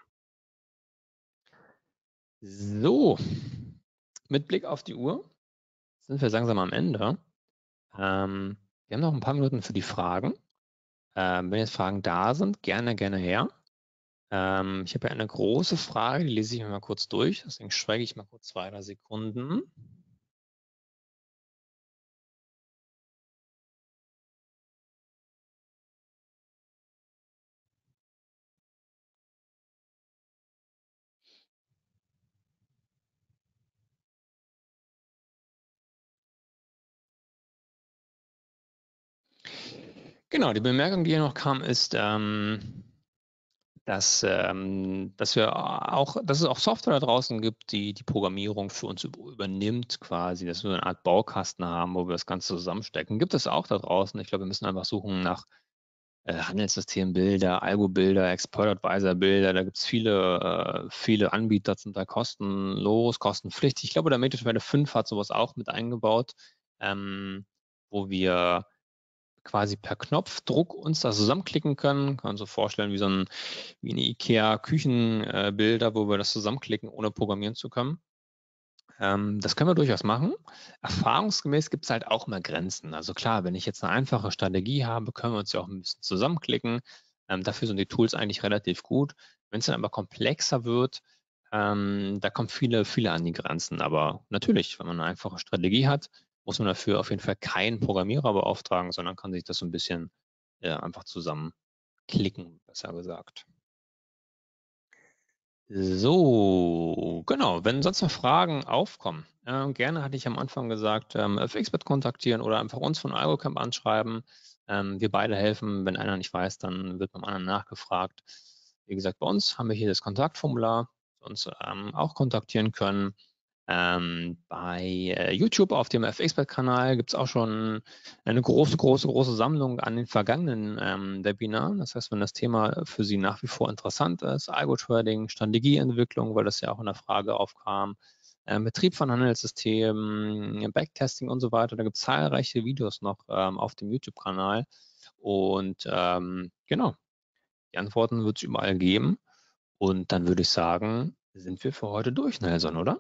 So, mit Blick auf die Uhr sind wir langsam am Ende. Ähm, wir haben noch ein paar Minuten für die Fragen. Ähm, wenn jetzt Fragen da sind, gerne, gerne her. Ähm, ich habe ja eine große Frage, die lese ich mir mal kurz durch. Deswegen schweige ich mal kurz zwei, drei Sekunden. Genau, die Bemerkung, die hier noch kam, ist, ähm, dass, ähm, dass wir auch, dass es auch Software da draußen gibt, die die Programmierung für uns übernimmt, quasi, dass wir eine Art Baukasten haben, wo wir das Ganze zusammenstecken. Gibt es auch da draußen. Ich glaube, wir müssen einfach suchen nach äh, Handelssystembilder, Algo-Bilder, Expert-Advisor-Bilder. Da gibt es viele, äh, viele Anbieter, sind da kostenlos, kostenpflichtig. Ich glaube, der MetaTrader fünf hat sowas auch mit eingebaut, ähm, wo wir quasi per Knopfdruck uns da zusammenklicken können. Kann man so vorstellen wie so ein wie eine IKEA-Küchenbilder, wo wir das zusammenklicken, ohne programmieren zu können. Ähm, das können wir durchaus machen. Erfahrungsgemäß gibt es halt auch mal Grenzen. Also klar, wenn ich jetzt eine einfache Strategie habe, können wir uns ja auch ein bisschen zusammenklicken. Ähm, dafür sind die Tools eigentlich relativ gut. Wenn es dann aber komplexer wird, ähm, da kommen viele, viele an die Grenzen. Aber natürlich, wenn man eine einfache Strategie hat, muss man dafür auf jeden Fall keinen Programmierer beauftragen, sondern kann sich das so ein bisschen äh, einfach zusammenklicken, besser gesagt. So, genau. Wenn sonst noch Fragen aufkommen, äh, gerne hatte ich am Anfang gesagt, ähm, F X-Bet kontaktieren oder einfach uns von AlgoCamp anschreiben. Ähm, wir beide helfen. Wenn einer nicht weiß, dann wird beim anderen nachgefragt. Wie gesagt, bei uns haben wir hier das Kontaktformular, uns ähm, auch kontaktieren können. Ähm, bei äh, YouTube auf dem F X-Pert-Kanal gibt es auch schon eine große, große, große Sammlung an den vergangenen ähm, Webinaren. Das heißt, wenn das Thema für Sie nach wie vor interessant ist, Algo-Trading, Strategieentwicklung, weil das ja auch in der Frage aufkam, äh, Betrieb von Handelssystemen, Backtesting und so weiter, da gibt es zahlreiche Videos noch ähm, auf dem YouTube-Kanal. Und ähm, genau, die Antworten wird es überall geben. Und dann würde ich sagen, sind wir für heute durch, Nelson, oder?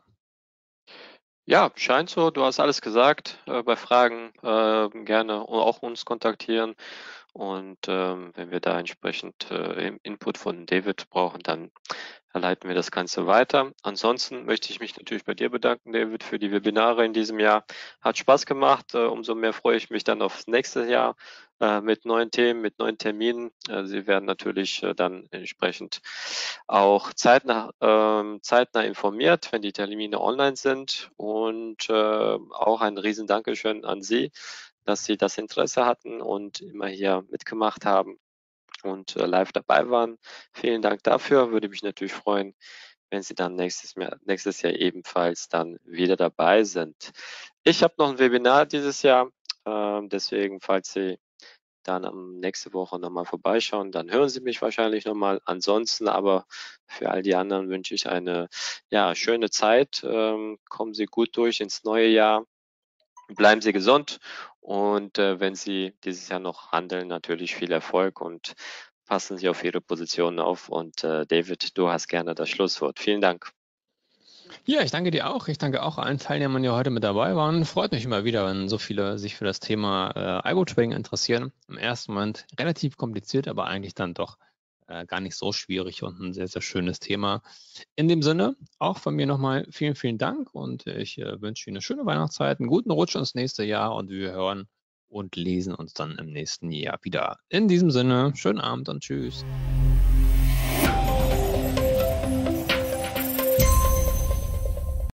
Ja, scheint so. Du hast alles gesagt. Äh, bei Fragen äh, gerne auch uns kontaktieren. Und ähm, wenn wir da entsprechend äh, im Input von David brauchen, dann leiten wir das Ganze weiter. Ansonsten möchte ich mich natürlich bei dir bedanken, David, für die Webinare in diesem Jahr. Hat Spaß gemacht. Äh, umso mehr freue ich mich dann aufs nächste Jahr äh, mit neuen Themen, mit neuen Terminen. Äh, Sie werden natürlich äh, dann entsprechend auch zeitnah, ähm, zeitnah informiert, wenn die Termine online sind. Und äh, auch ein riesen Dankeschön an Sie, dass Sie das Interesse hatten und immer hier mitgemacht haben und äh, live dabei waren. Vielen Dank dafür. Würde mich natürlich freuen, wenn Sie dann nächstes, Jahr, nächstes Jahr ebenfalls dann wieder dabei sind. Ich habe noch ein Webinar dieses Jahr, äh, deswegen, falls Sie dann am nächste Woche nochmal vorbeischauen, dann hören Sie mich wahrscheinlich nochmal. Ansonsten aber für all die anderen wünsche ich eine ja, schöne Zeit. Ähm, kommen Sie gut durch ins neue Jahr. Bleiben Sie gesund und äh, wenn Sie dieses Jahr noch handeln, natürlich viel Erfolg und passen Sie auf Ihre Positionen auf. Und äh, David, du hast gerne das Schlusswort. Vielen Dank. Ja, ich danke dir auch. Ich danke auch allen Teilnehmern, die heute mit dabei waren. Freut mich immer wieder, wenn so viele sich für das Thema äh, Algo-Trading interessieren. Im ersten Moment relativ kompliziert, aber eigentlich dann doch äh, gar nicht so schwierig und ein sehr, sehr schönes Thema. In dem Sinne, auch von mir nochmal vielen, vielen Dank und ich äh, wünsche Ihnen eine schöne Weihnachtszeit, einen guten Rutsch ins nächste Jahr und wir hören und lesen uns dann im nächsten Jahr wieder. In diesem Sinne, schönen Abend und tschüss.